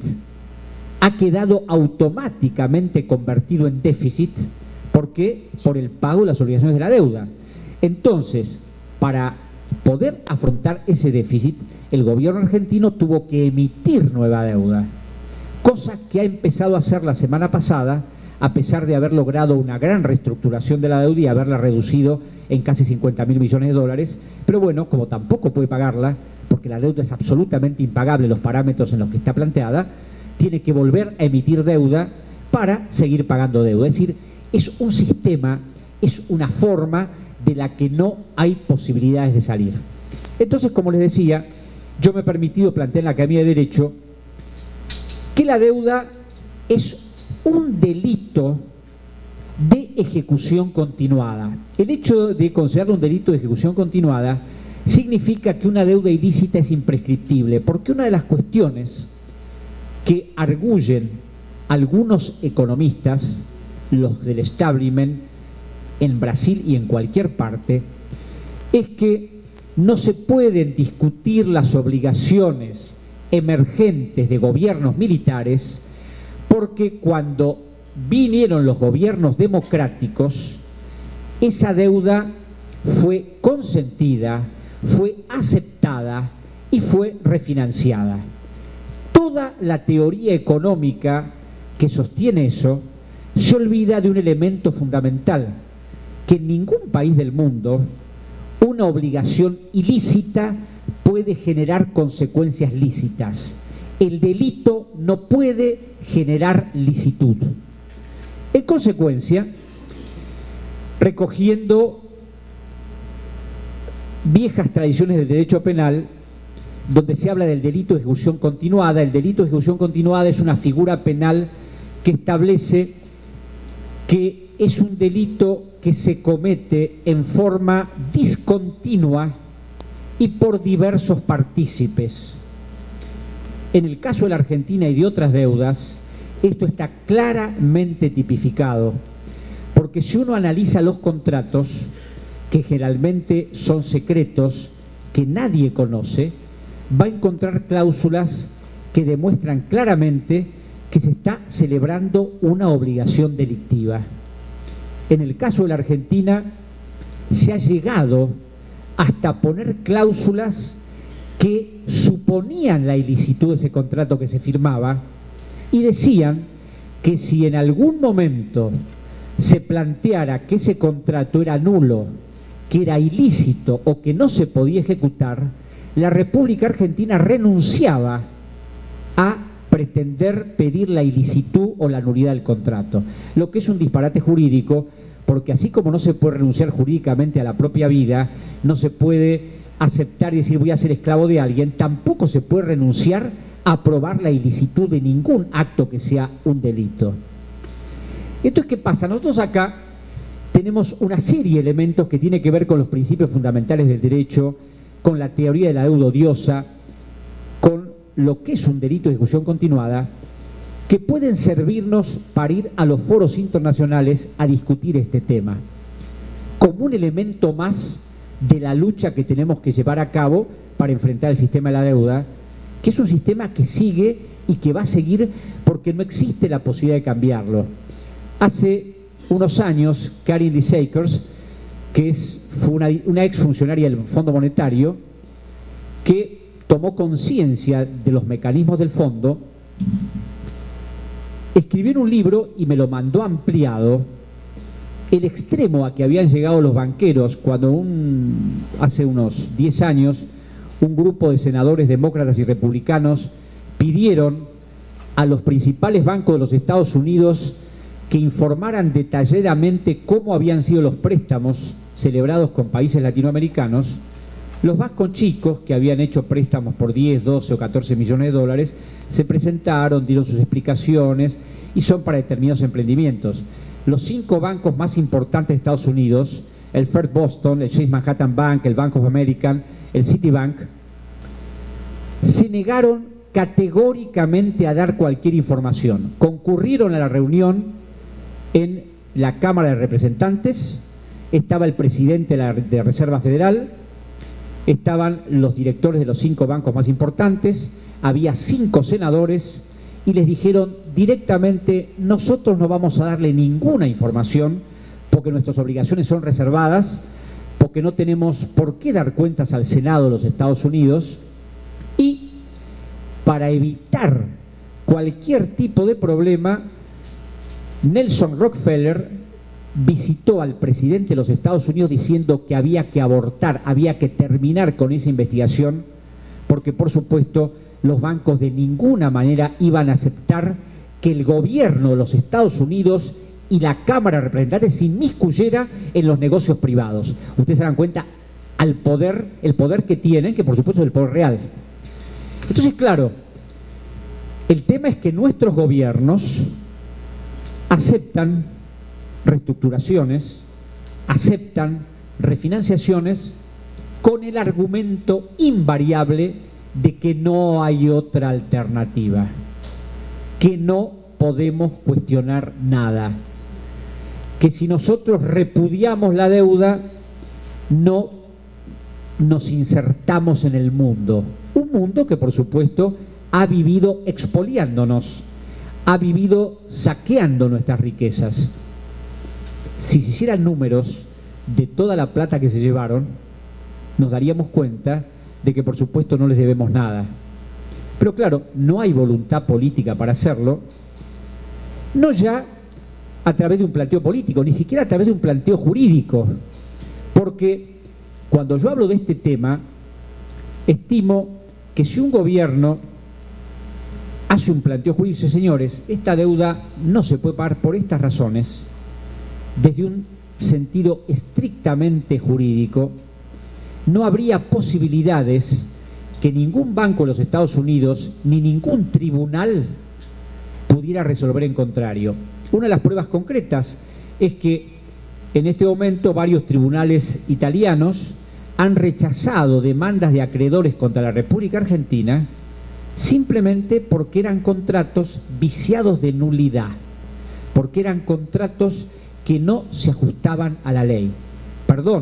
ha quedado automáticamente convertido en déficit. ¿Por qué? Por el pago de las obligaciones de la deuda. Entonces, para poder afrontar ese déficit, el gobierno argentino tuvo que emitir nueva deuda, cosa que ha empezado a hacer la semana pasada, a pesar de haber logrado una gran reestructuración de la deuda y haberla reducido en casi cincuenta mil millones de dólares. Pero bueno, como tampoco puede pagarla, porque la deuda es absolutamente impagable en los parámetros en los que está planteada, tiene que volver a emitir deuda para seguir pagando deuda. Es decir, es un sistema, es una forma de la que no hay posibilidades de salir. Entonces, como les decía, yo me he permitido plantear en la Academia de Derecho que la deuda es un delito de ejecución continuada. El hecho de considerarlo un delito de ejecución continuada significa que una deuda ilícita es imprescriptible, porque una de las cuestiones que arguyen algunos economistas, los del establishment, en Brasil y en cualquier parte, es que no se pueden discutir las obligaciones emergentes de gobiernos militares porque cuando vinieron los gobiernos democráticos, esa deuda fue consentida, fue aceptada y fue refinanciada. Toda la teoría económica que sostiene eso se olvida de un elemento fundamental, que en ningún país del mundo una obligación ilícita puede generar consecuencias lícitas. El delito no puede generar licitud. En consecuencia, recogiendo viejas tradiciones del derecho penal, donde se habla del delito de ejecución continuada, el delito de ejecución continuada es una figura penal que establece que es un delito que se comete en forma discontinua y por diversos partícipes. En el caso de la Argentina y de otras deudas, esto está claramente tipificado, porque si uno analiza los contratos, que generalmente son secretos, que nadie conoce, va a encontrar cláusulas que demuestran claramente que se está celebrando una obligación delictiva. En el caso de la Argentina se ha llegado hasta poner cláusulas que suponían la ilicitud de ese contrato que se firmaba y decían que si en algún momento se planteara que ese contrato era nulo, que era ilícito o que no se podía ejecutar, la República Argentina renunciaba a pretender pedir la ilicitud o la nulidad del contrato, lo que es un disparate jurídico, porque así como no se puede renunciar jurídicamente a la propia vida, no se puede aceptar y decir voy a ser esclavo de alguien, tampoco se puede renunciar a aprobar la ilicitud de ningún acto que sea un delito. Entonces, ¿qué pasa? Nosotros acá tenemos una serie de elementos que tienen que ver con los principios fundamentales del derecho, con la teoría de la deuda odiosa, con lo que es un delito de ejecución continuada, que pueden servirnos para ir a los foros internacionales a discutir este tema, como un elemento más de la lucha que tenemos que llevar a cabo para enfrentar el sistema de la deuda, que es un sistema que sigue y que va a seguir porque no existe la posibilidad de cambiarlo. Hace unos años, Karin Lissakers, que es, fue una, una exfuncionaria del Fondo Monetario, que tomó conciencia de los mecanismos del fondo, escribió en un libro y me lo mandó ampliado, el extremo a que habían llegado los banqueros cuando un, hace unos diez años un grupo de senadores demócratas y republicanos pidieron a los principales bancos de los Estados Unidos que informaran detalladamente cómo habían sido los préstamos celebrados con países latinoamericanos, los bancos chicos que habían hecho préstamos por diez, doce o catorce millones de dólares se presentaron, dieron sus explicaciones y son para determinados emprendimientos. Los cinco bancos más importantes de Estados Unidos, el First Boston, el Chase Manhattan Bank, el Bank of America, el Citibank, se negaron categóricamente a dar cualquier información. Concurrieron a la reunión en la Cámara de Representantes, estaba el presidente de la de Reserva Federal, estaban los directores de los cinco bancos más importantes, había cinco senadores y les dijeron directamente: nosotros no vamos a darle ninguna información porque nuestras obligaciones son reservadas, porque no tenemos por qué dar cuentas al Senado de los Estados Unidos, y para evitar cualquier tipo de problema, Nelson Rockefeller visitó al presidente de los Estados Unidos diciendo que había que abortar, había que terminar con esa investigación, porque por supuesto los bancos de ninguna manera iban a aceptar que el gobierno de los Estados Unidos y la Cámara de Representantes se inmiscuyera en los negocios privados. Ustedes se dan cuenta al poder, el poder que tienen, que por supuesto es el poder real. Entonces, claro, el tema es que nuestros gobiernos aceptan reestructuraciones, aceptan refinanciaciones con el argumento invariable de que no hay otra alternativa, que no podemos cuestionar nada, que si nosotros repudiamos la deuda no nos insertamos en el mundo, un mundo que por supuesto ha vivido expoliándonos, ha vivido saqueando nuestras riquezas. Si se hicieran números de toda la plata que se llevaron, nos daríamos cuenta de que por supuesto no les debemos nada. Pero claro, no hay voluntad política para hacerlo, no ya a través de un planteo político, ni siquiera a través de un planteo jurídico, porque cuando yo hablo de este tema, estimo que si un gobierno hace un planteo jurídico y dice: señores, esta deuda no se puede pagar por estas razones, desde un sentido estrictamente jurídico, no habría posibilidades que ningún banco de los Estados Unidos ni ningún tribunal pudiera resolver en contrario. Una de las pruebas concretas es que en este momento varios tribunales italianos han rechazado demandas de acreedores contra la República Argentina simplemente porque eran contratos viciados de nulidad, porque eran contratos que no se ajustaban a la ley. Perdón,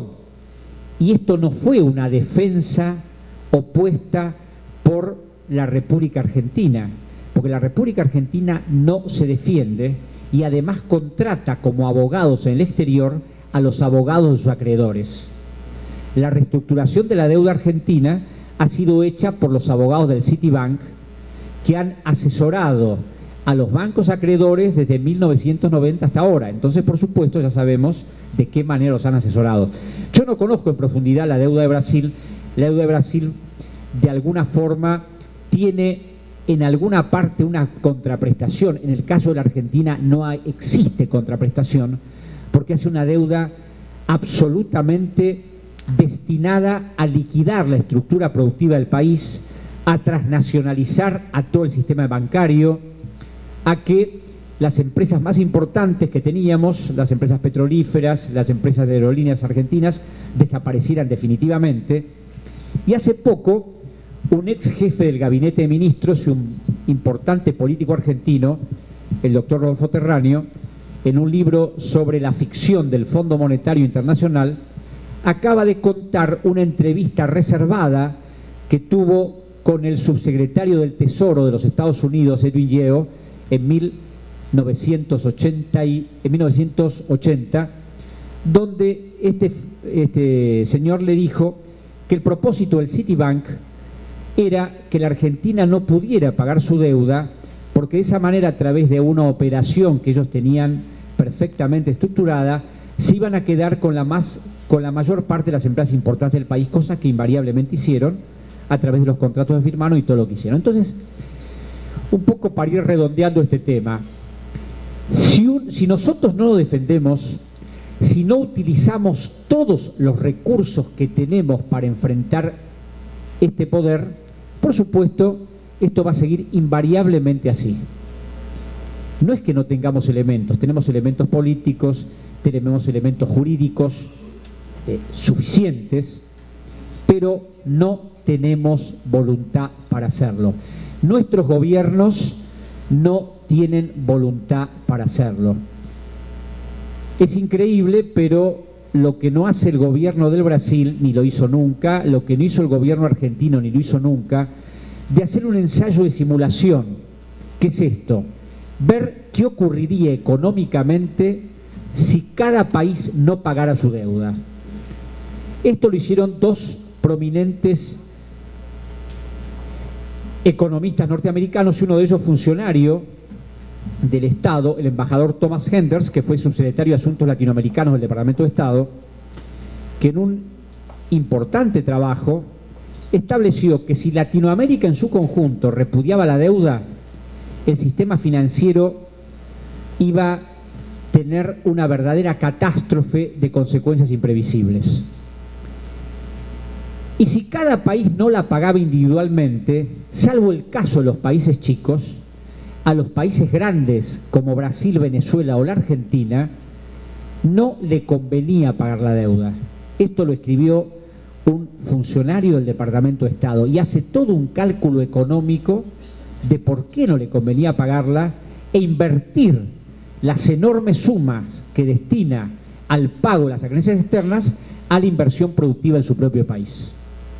y esto no fue una defensa opuesta por la República Argentina, porque la República Argentina no se defiende y además contrata como abogados en el exterior a los abogados de sus acreedores. La reestructuración de la deuda argentina ha sido hecha por los abogados del Citibank, que han asesorado a los bancos acreedores desde mil novecientos noventa hasta ahora. Entonces, por supuesto, ya sabemos de qué manera los han asesorado. Yo no conozco en profundidad la deuda de Brasil. La deuda de Brasil, de alguna forma, tiene en alguna parte una contraprestación. En el caso de la Argentina no hay, existe contraprestación, porque hace una deuda absolutamente destinada a liquidar la estructura productiva del país, a transnacionalizar a todo el sistema bancario, a que las empresas más importantes que teníamos, las empresas petrolíferas, las empresas de aerolíneas argentinas, desaparecieran definitivamente. Y hace poco, un ex jefe del gabinete de ministros y un importante político argentino, el doctor Rodolfo Terráneo, en un libro sobre la ficción del Fondo Monetario Internacional, acaba de contar una entrevista reservada que tuvo con el subsecretario del Tesoro de los Estados Unidos, Edwin Yeo, en mil novecientos ochenta, y, en mil novecientos ochenta, donde este, este señor le dijo que el propósito del Citibank era que la Argentina no pudiera pagar su deuda, porque de esa manera, a través de una operación que ellos tenían perfectamente estructurada, se iban a quedar con la, más, con la mayor parte de las empresas importantes del país, cosa que invariablemente hicieron a través de los contratos que firmaron y todo lo que hicieron. Entonces, un poco para ir redondeando este tema. Si, un, si nosotros no lo defendemos, si no utilizamos todos los recursos que tenemos para enfrentar este poder, por supuesto, esto va a seguir invariablemente así. No es que no tengamos elementos, tenemos elementos políticos, tenemos elementos jurídicos eh, suficientes, pero no tenemos voluntad para hacerlo. Nuestros gobiernos no tienen voluntad para hacerlo. Es increíble, pero lo que no hace el gobierno del Brasil, ni lo hizo nunca, lo que no hizo el gobierno argentino, ni lo hizo nunca, de hacer un ensayo de simulación. ¿Qué es esto? Ver qué ocurriría económicamente si cada país no pagara su deuda. Esto lo hicieron dos prominentes economistas norteamericanos, y uno de ellos funcionario del Estado, el embajador Thomas Henders, que fue subsecretario de Asuntos Latinoamericanos del Departamento de Estado, que en un importante trabajo estableció que si Latinoamérica en su conjunto repudiaba la deuda, el sistema financiero iba a tener una verdadera catástrofe de consecuencias imprevisibles. Y si cada país no la pagaba individualmente, salvo el caso de los países chicos, a los países grandes como Brasil, Venezuela o la Argentina, no le convenía pagar la deuda. Esto lo escribió un funcionario del Departamento de Estado y hace todo un cálculo económico de por qué no le convenía pagarla e invertir las enormes sumas que destina al pago de las acreencias externas a la inversión productiva en su propio país.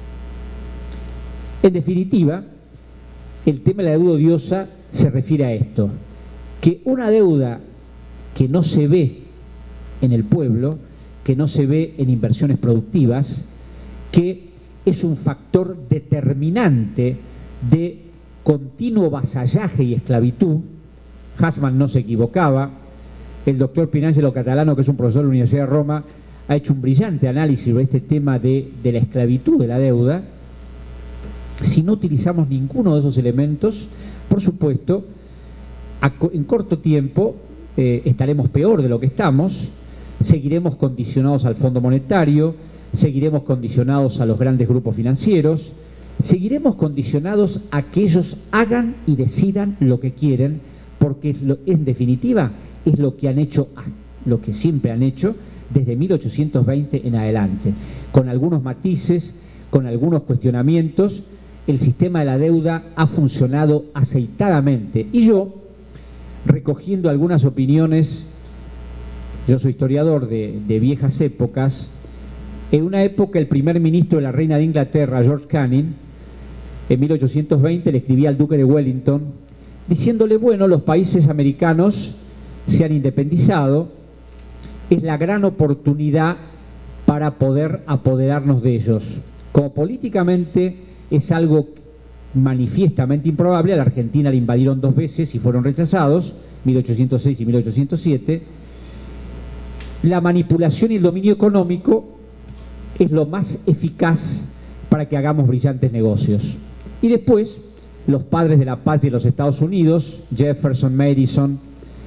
En definitiva, el tema de la deuda odiosa se refiere a esto, que una deuda que no se ve en el pueblo, que no se ve en inversiones productivas, que es un factor determinante de continuo vasallaje y esclavitud. Hassman no se equivocaba. El doctor Pinangelo Catalano, que es un profesor de la Universidad de Roma, ha hecho un brillante análisis sobre este tema de, de la esclavitud de la deuda. Si no utilizamos ninguno de esos elementos, por supuesto, a, en corto tiempo eh, estaremos peor de lo que estamos, seguiremos condicionados al Fondo Monetario, seguiremos condicionados a los grandes grupos financieros, seguiremos condicionados a que ellos hagan y decidan lo que quieren, porque es lo, en definitiva es lo que han hecho, lo que siempre han hecho desde mil ochocientos veinte en adelante, con algunos matices, con algunos cuestionamientos. El sistema de la deuda ha funcionado aceitadamente. Y yo, recogiendo algunas opiniones, yo soy historiador de, de viejas épocas, en una época el primer ministro de la reina de Inglaterra, George Canning, en mil ochocientos veinte le escribía al duque de Wellington, diciéndole, bueno, los países americanos se han independizado, es la gran oportunidad para poder apoderarnos de ellos. Como políticamente es algo manifiestamente improbable, a la Argentina la invadieron dos veces y fueron rechazados, mil ochocientos seis y mil ochocientos siete, la manipulación y el dominio económico es lo más eficaz para que hagamos brillantes negocios. Y después, los padres de la patria de los Estados Unidos, Jefferson, Madison,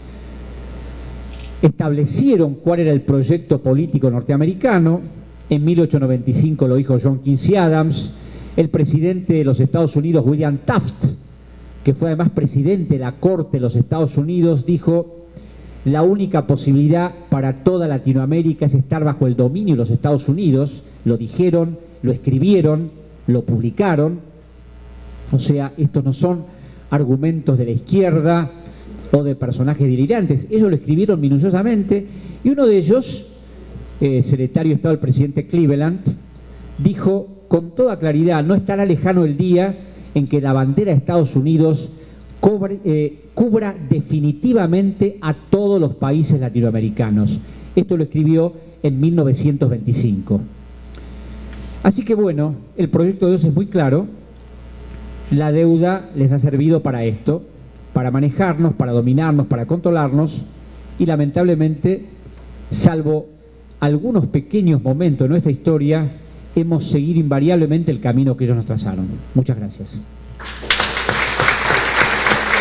establecieron cuál era el proyecto político norteamericano. En mil ochocientos noventa y cinco lo dijo John Quincy Adams. El presidente de los Estados Unidos, William Taft, que fue además presidente de la Corte de los Estados Unidos, dijo: la única posibilidad para toda Latinoamérica es estar bajo el dominio de los Estados Unidos. Lo dijeron, lo escribieron, lo publicaron. O sea, estos no son argumentos de la izquierda o de personajes delirantes. Ellos lo escribieron minuciosamente, y uno de ellos, eh, secretario de Estado del presidente Cleveland, dijo con toda claridad: no estará lejano el día en que la bandera de Estados Unidos cobre, eh, cubra definitivamente a todos los países latinoamericanos. Esto lo escribió en mil novecientos veinticinco. Así que bueno, el proyecto de Dios es muy claro. La deuda les ha servido para esto, para manejarnos, para dominarnos, para controlarnos, y lamentablemente, salvo algunos pequeños momentos de nuestra historia, hemos seguido invariablemente el camino que ellos nos trazaron. Muchas gracias.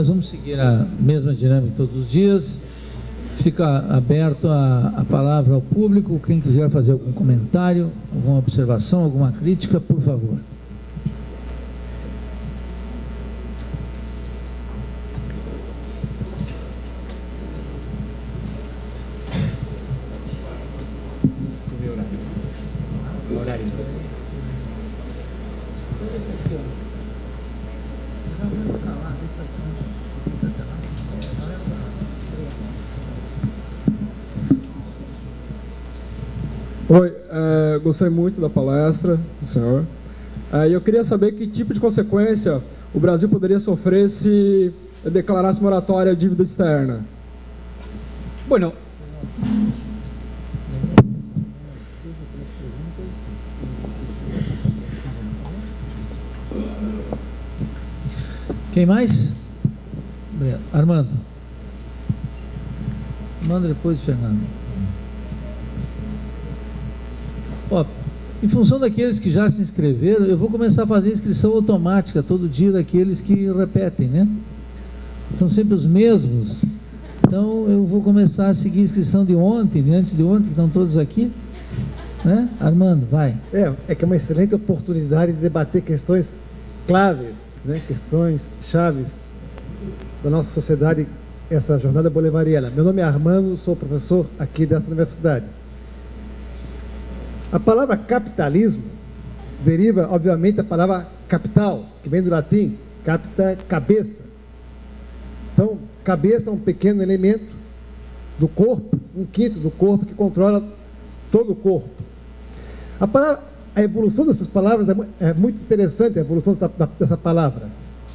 nós vamos seguir a mesma dinâmica todos os dias. Fica aberto a, a palavra ao público. Quem quiser fazer algum comentário, alguma observação, alguma crítica, por favor. Oi, é, gostei muito da palestra do senhor. É, eu queria saber que tipo de consequência o Brasil poderia sofrer se declarasse moratória à dívida externa. Bueno, quem mais? Obrigado. Armando. Armando, depois Fernando. Ó, em função daqueles que já se inscreveram, eu vou começar a fazer inscrição automática todo dia daqueles que repetem, né? São sempre os mesmos. Então eu vou começar a seguir a inscrição de ontem, de antes de ontem, que estão todos aqui. Né? Armando, vai. É, é que é uma excelente oportunidade de debater questões claves, né? Questões chaves da nossa sociedade, essa jornada bolivariana. Meu nome é Armando, sou professor aqui dessa universidade. A palavra capitalismo deriva, obviamente, da palavra capital, que vem do latim, capita, cabeça. Então, cabeça é um pequeno elemento do corpo, um quinto do corpo que controla todo o corpo. A, palavra, a evolução dessas palavras é, é muito interessante, a evolução dessa, dessa palavra.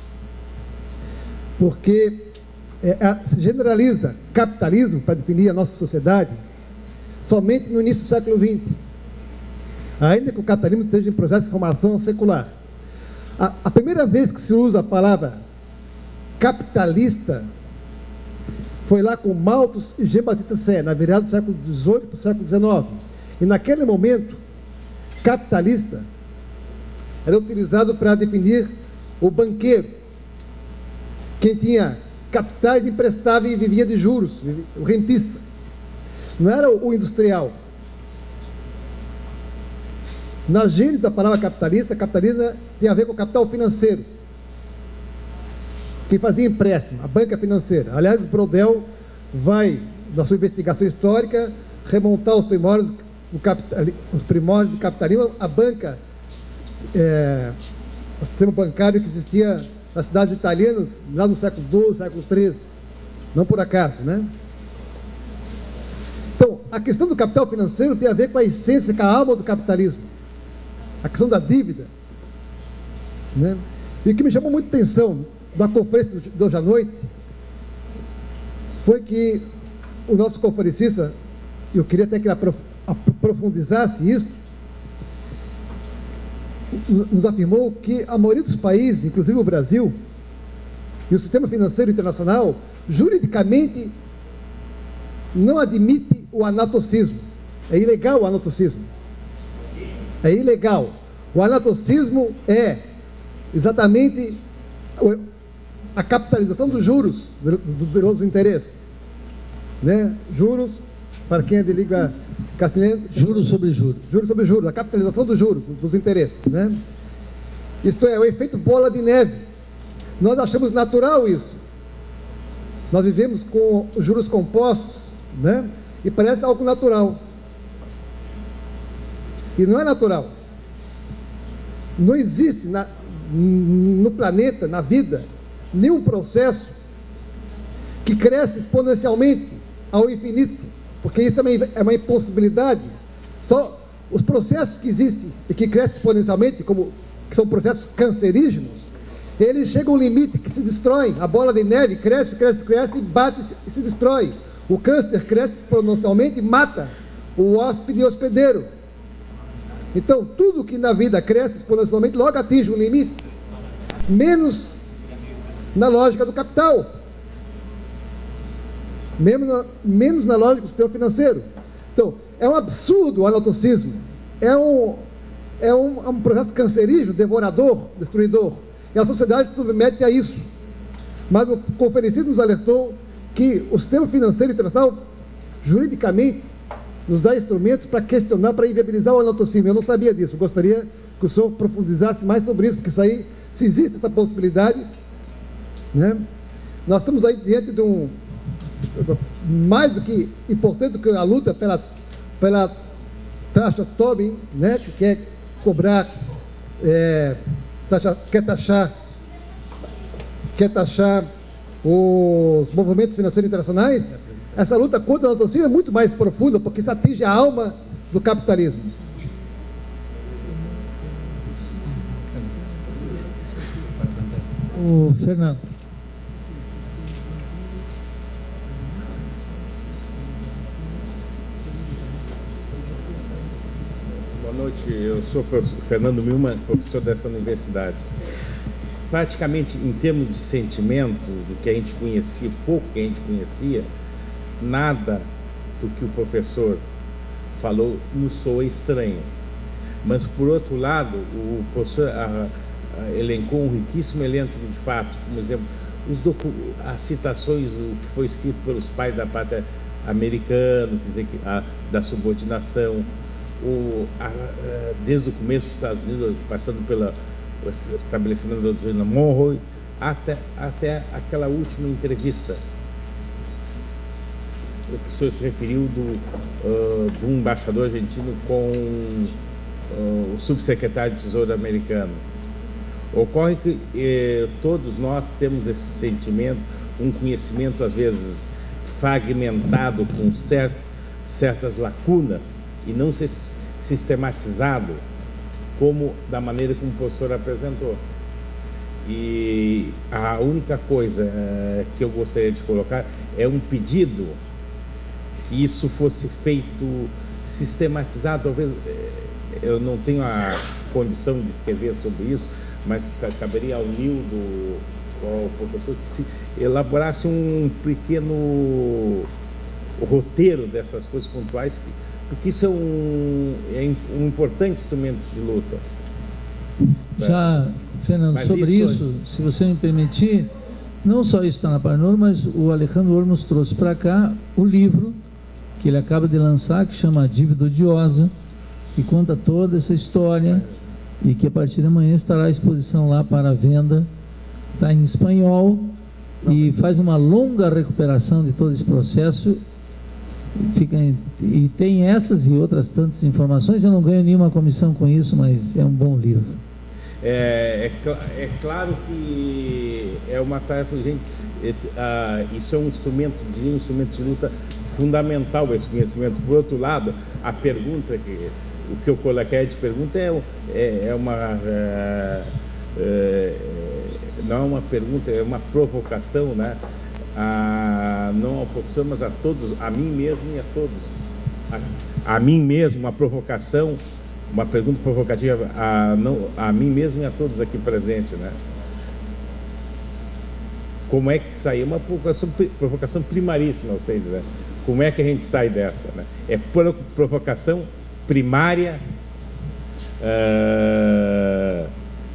Porque é, é, se generaliza capitalismo, para definir a nossa sociedade, somente no início do século vinte. Ainda que o capitalismo esteja em processo de formação secular. A, a primeira vez que se usa a palavra capitalista foi lá com Malthus e Jean Baptiste Say, na virada do século dezoito para o século dezenove. E naquele momento, capitalista era utilizado para definir o banqueiro, quem tinha capitais emprestava e vivia de juros, o rentista. Não era o industrial. Na gênese da palavra capitalista, capitalismo tem a ver com o capital financeiro. Quem fazia empréstimo, a banca financeira. Aliás, Brodel vai, na sua investigação histórica, remontar os primórdios do, capital, os primórdios do capitalismo, a banca, é, o sistema bancário que existia nas cidades italianas, lá no século doze, século treze. Não por acaso, né? Então, a questão do capital financeiro tem a ver com a essência, com a alma do capitalismo. A questão da dívida, né? E o que me chamou muita atenção da conferência de hoje à noite foi que o nosso conferencista, eu queria até que ele aprofundizasse isso, nos afirmou que a maioria dos países, inclusive o Brasil, e o sistema financeiro internacional, juridicamente não admite o anatocismo. É ilegal o anatocismo. É ilegal. O anatocismo é exatamente a capitalização dos juros, dos interesses. Né? Juros, para quem é de língua castelhana... Juros sobre juros. Juros sobre juros, a capitalização dos juros, dos interesses. Né? Isto é, o efeito bola de neve. Nós achamos natural isso. Nós vivemos com juros compostos, né? E parece algo natural. E não é natural. Não existe na, no planeta, na vida, nenhum processo que cresce exponencialmente ao infinito, porque isso também é uma impossibilidade. Só os processos que existem e que crescem exponencialmente, como que são processos cancerígenos, eles chegam a um limite que se destroem. A bola de neve cresce, cresce, cresce e bate e se destrói. O câncer cresce exponencialmente e mata o hóspede e hospedeiro. Então, tudo que na vida cresce exponencialmente logo atinge um limite, menos na lógica do capital, menos na, menos na lógica do sistema financeiro. Então, é um absurdo o anatocismo, é um, é um, é um processo cancerígeno, devorador, destruidor, e a sociedade se submete a isso. Mas o conferencista nos alertou que o sistema financeiro internacional, juridicamente, nos dá instrumentos para questionar, para inviabilizar o latrocínio. Eu não sabia disso, eu gostaria que o senhor profundizasse mais sobre isso, porque isso aí, se existe essa possibilidade, né? Nós estamos aí diante de um, mais do que importante do que a luta pela, pela taxa Tobin, né? Que quer cobrar, é, taxa, quer taxar, quer taxar os movimentos financeiros internacionais. Essa luta contra o latrocínio é muito mais profunda, porque isso atinge a alma do capitalismo. O Fernando. Boa noite, eu sou o professor Fernando Milman, professor dessa universidade. Praticamente, em termos de sentimento, do que a gente conhecia, pouco que a gente conhecia, nada do que o professor falou nos soa estranho. Mas, por outro lado, o professor a, a, elencou um riquíssimo elenco de fatos, como exemplo, os as citações, o que foi escrito pelos pais da pátria americana, quer dizer, a, da subordinação, o, a, a, desde o começo dos Estados Unidos, passando pelo estabelecimento da doutrina Monroe, até, até aquela última entrevista que o senhor se referiu do, uh, do embaixador argentino com uh, o subsecretário de Tesouro americano. Ocorre que eh, todos nós temos esse sentimento, um conhecimento às vezes fragmentado com cer certas lacunas e não sistematizado como da maneira como o professor apresentou. E a única coisa uh, que eu gostaria de colocar é um pedido que isso fosse feito sistematizado. Talvez eu não tenho a condição de escrever sobre isso, mas caberia ao Nildo, ao professor, que se elaborasse um pequeno roteiro dessas coisas pontuais, porque isso é um, é um importante instrumento de luta. Já, Fernando, mas sobre isso, isso, se você me permitir, não só isso está na Parnur, mas o Alejandro Ouro nos trouxe para cá o livro que ele acaba de lançar, que chama Dívida Odiosa, que conta toda essa história e que a partir de amanhã estará à exposição lá para venda. Está em espanhol e faz uma longa recuperação de todo esse processo. Fica em, e tem essas e outras tantas informações. Eu não ganho nenhuma comissão com isso, mas é um bom livro. É, é, é claro que é uma tarefa, gente. É, ah, isso é um instrumento de um instrumento de luta fundamental, esse conhecimento. Por outro lado, a pergunta que o que eu coloquei de pergunta é, é, é uma é, é, não é uma pergunta, é uma provocação, né? A, não ao professor, mas a todos, a mim mesmo e a todos, a, a mim mesmo, uma provocação, uma pergunta provocativa a, não, a mim mesmo e a todos aqui presentes, né? Como é que sai? Uma provocação, provocação primaríssima, eu sei dizer. Como é que a gente sai dessa, né? É provocação primária, uh,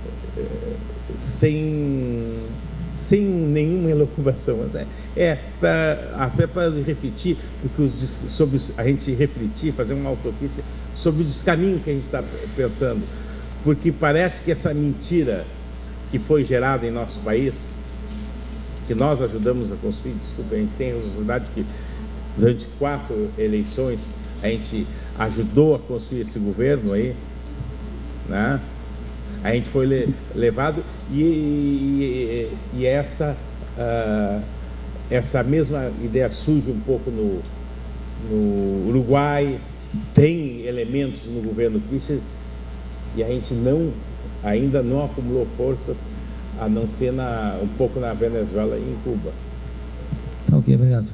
sem, sem nenhuma elucubração. É, é para refletir, porque os, sobre a gente refletir, fazer uma autocrítica sobre o descaminho que a gente está pensando. Porque parece que essa mentira que foi gerada em nosso país, que nós ajudamos a construir, desculpa, a gente tem a responsabilidade que durante quatro eleições a gente ajudou a construir esse governo aí, né? A gente foi le levado e, e, e essa, uh, essa mesma ideia surge um pouco no, no Uruguai, tem elementos no governo Kirchner e a gente não, ainda não acumulou forças, a não ser na, um pouco na Venezuela e em Cuba. Tá, ok, obrigado.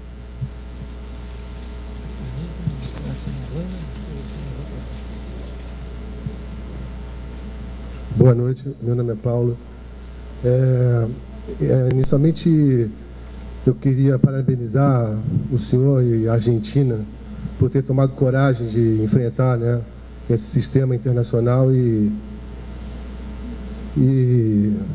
Boa noite, meu nome é Paulo. É, é, inicialmente, eu queria parabenizar o senhor e a Argentina por ter tomado coragem de enfrentar, né, esse sistema internacional e, e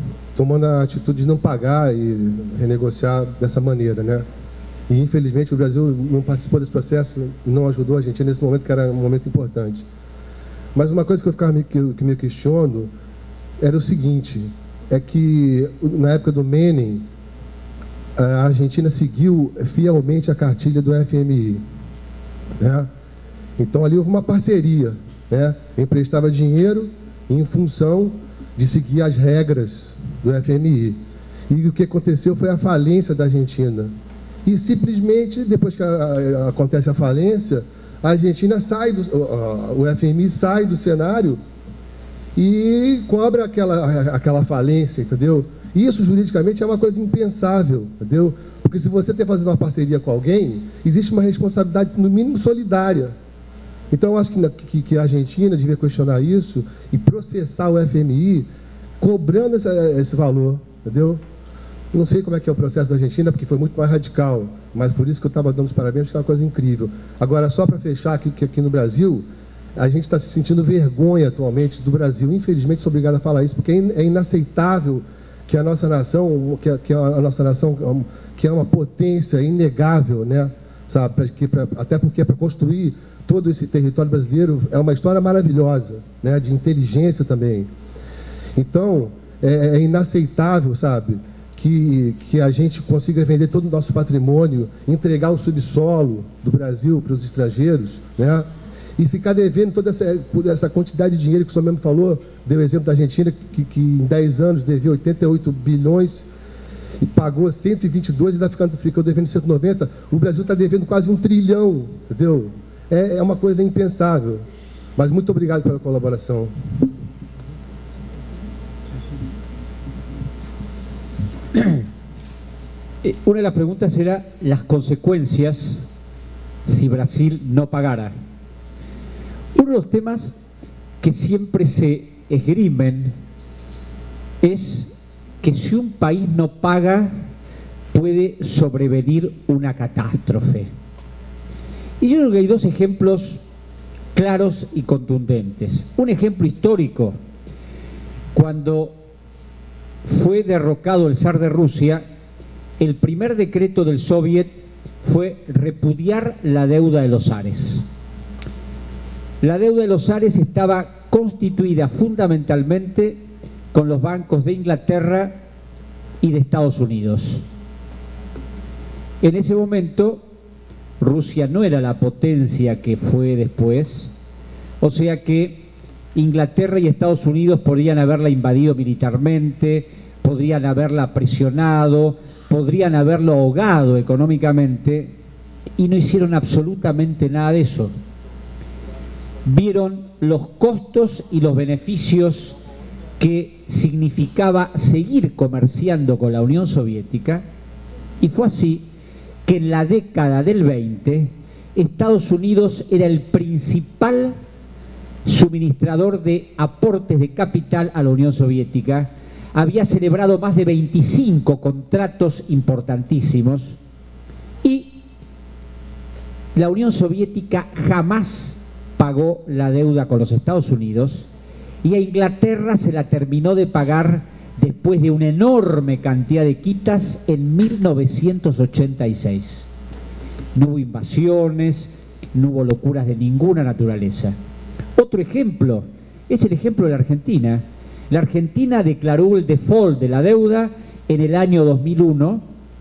tomando a atitude de não pagar e renegociar dessa maneira, né? E, infelizmente, o Brasil não participou desse processo, não ajudou a Argentina nesse momento, que era um momento importante. Mas uma coisa que eu ficava me, que, que me questiono era o seguinte, é que na época do Menem, a Argentina seguiu fielmente a cartilha do F M I, né? Então ali houve uma parceria, né? Emprestava dinheiro em função de seguir as regras do F M I. E o que aconteceu foi a falência da Argentina. E simplesmente, depois que a, a, acontece a falência, a Argentina sai, do, a, o F M I sai do cenário e cobra aquela, aquela falência, entendeu? Isso, juridicamente, é uma coisa impensável, entendeu? Porque se você está fazendo uma parceria com alguém, existe uma responsabilidade, no mínimo, solidária. Então, eu acho que, que, que a Argentina devia questionar isso e processar o F M I cobrando esse, esse valor, entendeu? Não sei como é que é o processo da Argentina, porque foi muito mais radical, mas por isso que eu estava dando os parabéns, que é uma coisa incrível. Agora, só para fechar aqui, que aqui no Brasil, a gente está se sentindo vergonha atualmente do Brasil. Infelizmente, sou obrigado a falar isso, porque é inaceitável que a nossa nação, que a, que a nossa nação, que é uma potência inegável, né? Sabe, pra, que pra, até porque para construir todo esse território brasileiro é uma história maravilhosa, né? De inteligência também. Então, é, é inaceitável, sabe, que, que a gente consiga vender todo o nosso patrimônio, entregar o subsolo do Brasil para os estrangeiros, né? E ficar devendo toda essa, essa quantidade de dinheiro que o senhor mesmo falou, deu o exemplo da Argentina, que, que em dez anos devia oitenta e oito bilhões e pagou cento e vinte e dois e ainda ficando, ficou devendo cento e noventa. O Brasil está devendo quase um trilhão, entendeu? É, é uma coisa impensável. Mas muito obrigado pela colaboração. Una de las preguntas era las consecuencias si Brasil no pagara. Uno de los temas que siempre se esgrimen es que si un país no paga puede sobrevenir una catástrofe. Y yo creo que hay dos ejemplos claros y contundentes. Un ejemplo histórico, cuando fue derrocado el zar de Rusia, el primer decreto del Soviet fue repudiar la deuda de los zares. La deuda de los zares estaba constituida fundamentalmente con los bancos de Inglaterra y de Estados Unidos. En ese momento, Rusia no era la potencia que fue después, o sea que Inglaterra y Estados Unidos podrían haberla invadido militarmente, podrían haberla presionado, podrían haberlo ahogado económicamente, y no hicieron absolutamente nada de eso. Vieron los costos y los beneficios que significaba seguir comerciando con la Unión Soviética, y fue así que en la década del veinte Estados Unidos era el principal suministrador de aportes de capital a la Unión Soviética. Había celebrado más de veinticinco contratos importantísimos y la Unión Soviética jamás pagó la deuda con los Estados Unidos, y a Inglaterra se la terminó de pagar después de una enorme cantidad de quitas en mil novecientos ochenta y seis. No hubo invasiones, no hubo locuras de ninguna naturaleza. Otro ejemplo es el ejemplo de la Argentina. La Argentina declaró el default de la deuda en el año dos mil uno,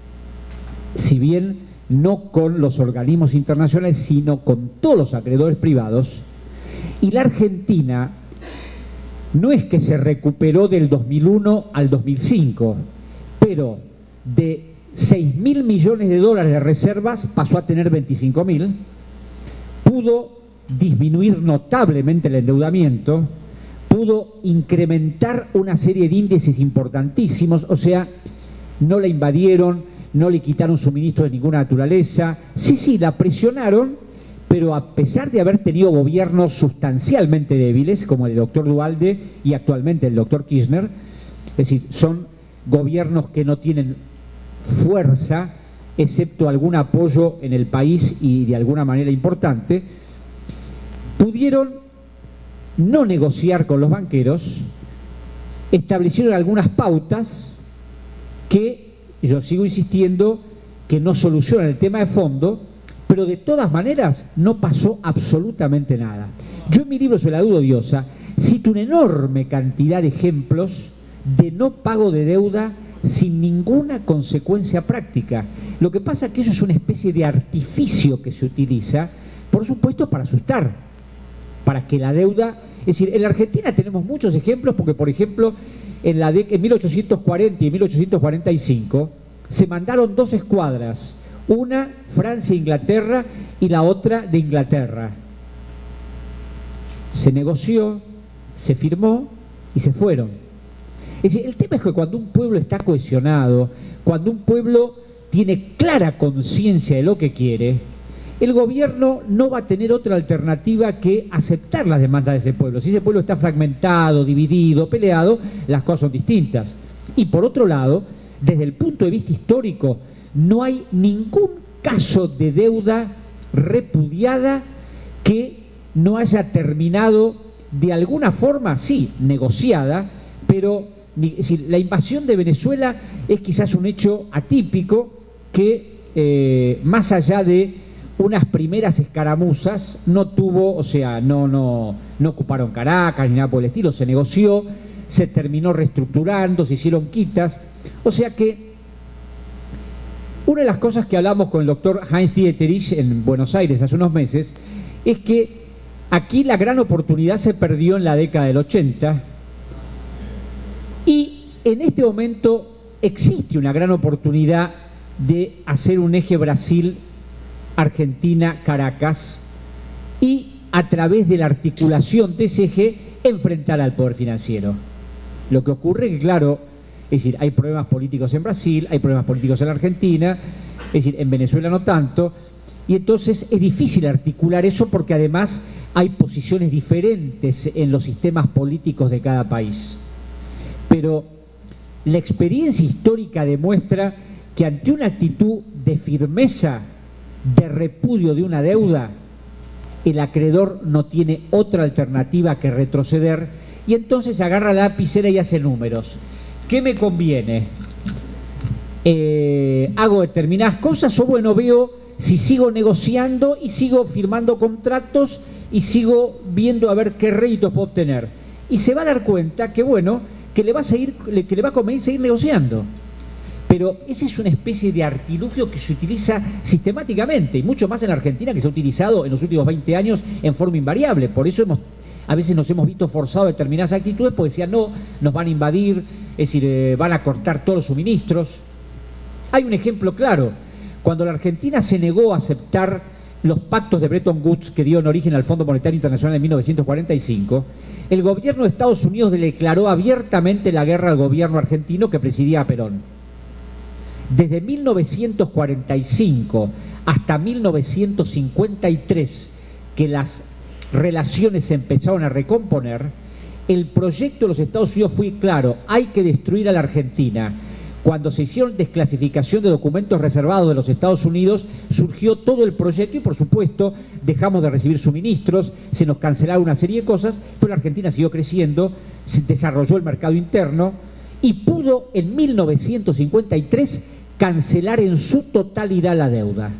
si bien no con los organismos internacionales, sino con todos los acreedores privados. Y la Argentina no es que se recuperó del dos mil uno al dos mil cinco, pero de seis mil millones de dólares de reservas pasó a tener veinticinco mil, pudo disminuir notablemente el endeudamiento, pudo incrementar una serie de índices importantísimos, o sea, no la invadieron, no le quitaron suministros de ninguna naturaleza. Sí, sí, la presionaron, pero a pesar de haber tenido gobiernos sustancialmente débiles, como el doctor Duhalde y actualmente el doctor Kirchner, es decir, son gobiernos que no tienen fuerza, excepto algún apoyo en el país y de alguna manera importante, pudieron no negociar con los banqueros establecieron algunas pautas que yo sigo insistiendo que no solucionan el tema de fondo, pero de todas maneras no pasó absolutamente nada. Yo en mi libro sobre la deuda odiosa cito una enorme cantidad de ejemplos de no pago de deuda sin ninguna consecuencia práctica. Lo que pasa es que eso es una especie de artificio que se utiliza, por supuesto, para asustar, para que la deuda... Es decir, en la Argentina tenemos muchos ejemplos porque, por ejemplo, en, la de, en mil ochocientos cuarenta y mil ochocientos cuarenta y cinco se mandaron dos escuadras, una Francia e Inglaterra y la otra de Inglaterra. Se negoció, se firmó y se fueron. Es decir, el tema es que cuando un pueblo está cohesionado, cuando un pueblo tiene clara conciencia de lo que quiere, el gobierno no va a tener otra alternativa que aceptar las demandas de ese pueblo. Si ese pueblo está fragmentado, dividido, peleado, las cosas son distintas. Y por otro lado, desde el punto de vista histórico, no hay ningún caso de deuda repudiada que no haya terminado de alguna forma, sí, negociada, pero es decir, la invasión de Venezuela es quizás un hecho atípico que, eh, más allá de unas primeras escaramuzas, no tuvo, o sea, no, no, no ocuparon Caracas ni nada por el estilo, se negoció, se terminó reestructurando, se hicieron quitas, o sea que una de las cosas que hablamos con el doctor Heinz Dieterich en Buenos Aires hace unos meses es que aquí la gran oportunidad se perdió en la década del ochenta y en este momento existe una gran oportunidad de hacer un eje Brasil Argentina-Caracas y a través de la articulación de ese eje enfrentar al poder financiero. Lo que ocurre es que, claro, es decir, hay problemas políticos en Brasil, hay problemas políticos en la Argentina, es decir, en Venezuela no tanto, y entonces es difícil articular eso porque además hay posiciones diferentes en los sistemas políticos de cada país. Pero la experiencia histórica demuestra que ante una actitud de firmeza, de repudio de una deuda, el acreedor no tiene otra alternativa que retroceder y entonces agarra la lapicera y hace números. ¿Qué me conviene? Eh, ¿Hago determinadas cosas o bueno, veo si sigo negociando y sigo firmando contratos y sigo viendo a ver qué réditos puedo obtener? Y se va a dar cuenta que bueno, que le va a, seguir, que le va a convenir seguir negociando. Pero esa es una especie de artilugio que se utiliza sistemáticamente, y mucho más en la Argentina, que se ha utilizado en los últimos veinte años en forma invariable. Por eso hemos, a veces nos hemos visto forzados a determinadas actitudes, porque decían, no, nos van a invadir, es decir, eh, van a cortar todos los suministros. Hay un ejemplo claro. Cuando la Argentina se negó a aceptar los pactos de Bretton Woods que dieron origen al Fondo Monetario Internacional en mil novecientos cuarenta y cinco, el gobierno de Estados Unidos le declaró abiertamente la guerra al gobierno argentino que presidía a Perón. Desde mil novecientos cuarenta y cinco hasta mil novecientos cincuenta y tres, que las relaciones se empezaron a recomponer, el proyecto de los Estados Unidos fue claro: hay que destruir a la Argentina. Cuando se hicieron desclasificación de documentos reservados de los Estados Unidos, surgió todo el proyecto y, por supuesto, dejamos de recibir suministros, se nos cancelaron una serie de cosas, pero la Argentina siguió creciendo, se desarrolló el mercado interno y pudo en mil novecientos cincuenta y tres cancelar en su totalidad la deuda.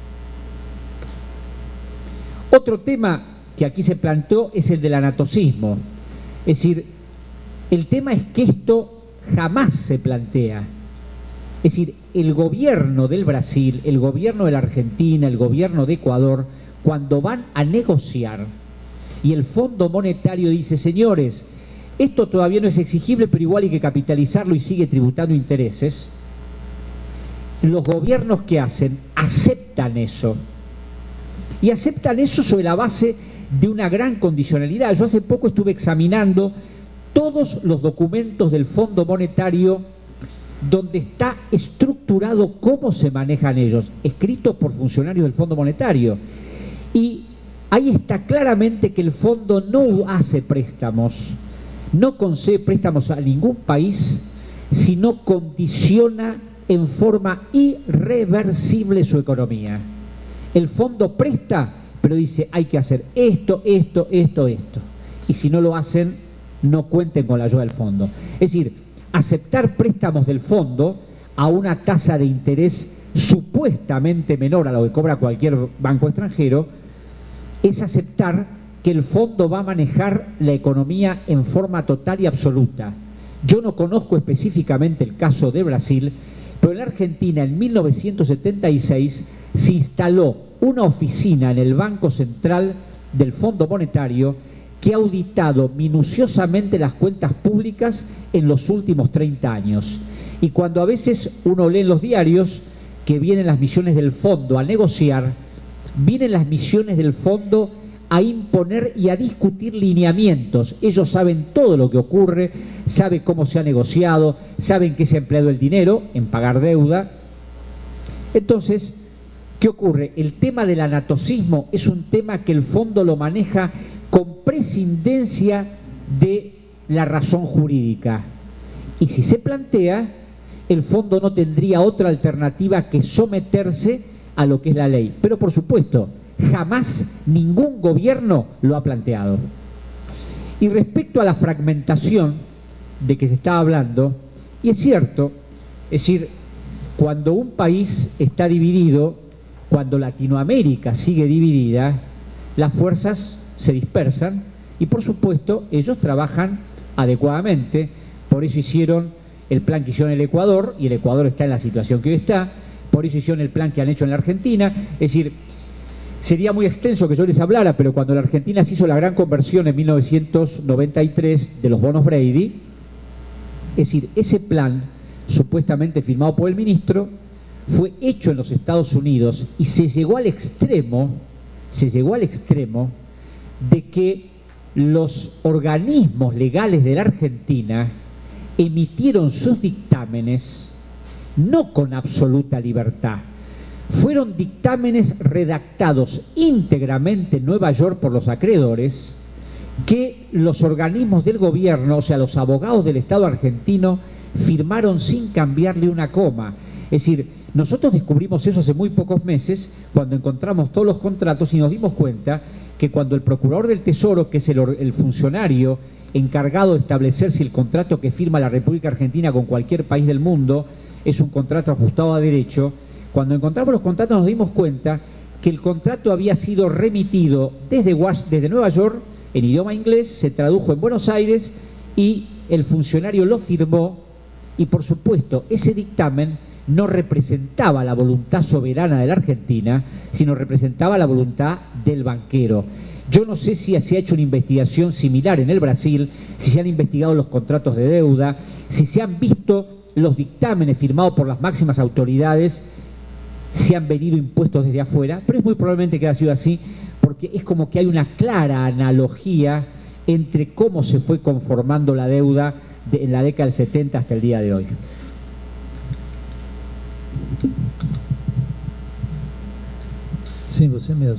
Otro tema que aquí se planteó es el del anatocismo. Es decir, el tema es que esto jamás se plantea. Es decir, el gobierno del Brasil, el gobierno de la Argentina, el gobierno de Ecuador, cuando van a negociar y el Fondo Monetario dice, señores, esto todavía no es exigible, pero igual hay que capitalizarlo y sigue tributando intereses, los gobiernos que hacen aceptan eso. Y aceptan eso sobre la base de una gran condicionalidad. Yo hace poco estuve examinando todos los documentos del Fondo Monetario donde está estructurado cómo se manejan ellos, escritos por funcionarios del Fondo Monetario. Y ahí está claramente que el fondo no hace préstamos, no concede préstamos a ningún país, sino condiciona en forma irreversible su economía. El fondo presta, pero dice hay que hacer esto, esto, esto, esto. Y si no lo hacen, no cuenten con la ayuda del fondo. Es decir, aceptar préstamos del fondo a una tasa de interés supuestamente menor a lo que cobra cualquier banco extranjero es aceptar que el fondo va a manejar la economía en forma total y absoluta. Yo no conozco específicamente el caso de Brasil, pero en la Argentina en mil novecientos setenta y seis se instaló una oficina en el Banco Central del Fondo Monetario que ha auditado minuciosamente las cuentas públicas en los últimos treinta años. Y cuando a veces uno lee en los diarios que vienen las misiones del fondo a negociar, vienen las misiones del fondo a imponer y a discutir lineamientos. Ellos saben todo lo que ocurre, saben cómo se ha negociado, saben que se ha empleado el dinero en pagar deuda. Entonces, ¿qué ocurre? El tema del anatocismo es un tema que el fondo lo maneja con prescindencia de la razón jurídica. Y si se plantea, el fondo no tendría otra alternativa que someterse a lo que es la ley. Pero por supuesto, jamás ningún gobierno lo ha planteado. Y respecto a la fragmentación de que se está hablando, y es cierto, es decir, cuando un país está dividido, cuando Latinoamérica sigue dividida, las fuerzas se dispersan y por supuesto ellos trabajan adecuadamente. Por eso hicieron el plan que hicieron en el Ecuador, y el Ecuador está en la situación que hoy está. Por eso hicieron el plan que han hecho en la Argentina. Es decir, sería muy extenso que yo les hablara, pero cuando la Argentina se hizo la gran conversión en mil novecientos noventa y tres de los bonos Brady, es decir, ese plan supuestamente firmado por el ministro fue hecho en los Estados Unidos y se llegó al extremo, se llegó al extremo de que los organismos legales de la Argentina emitieron sus dictámenes no con absoluta libertad. Fueron dictámenes redactados íntegramente en Nueva York por los acreedores, que los organismos del gobierno, o sea, los abogados del Estado argentino, firmaron sin cambiarle una coma. Es decir, nosotros descubrimos eso hace muy pocos meses, cuando encontramos todos los contratos y nos dimos cuenta que cuando el Procurador del Tesoro, que es el, el funcionario encargado de establecer si el contrato que firma la República Argentina con cualquier país del mundo es un contrato ajustado a derecho, cuando encontramos los contratos nos dimos cuenta que el contrato había sido remitido desde, Washington, desde Nueva York en idioma inglés, se tradujo en Buenos Aires y el funcionario lo firmó, y por supuesto ese dictamen no representaba la voluntad soberana de la Argentina, sino representaba la voluntad del banquero. Yo no sé si se ha hecho una investigación similar en el Brasil, si se han investigado los contratos de deuda, si se han visto los dictámenes firmados por las máximas autoridades, si han venido impuestos desde afuera, pero es muy probablemente que haya sido así, porque es como que hay una clara analogía entre cómo se fue conformando la deuda de, en la década del setenta hasta el día de hoy. Sim, você mesmo.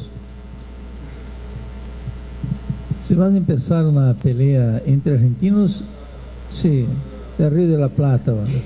Se van a empezar una pelea entre argentinos, sí, de Río de la Plata. ¿Vale?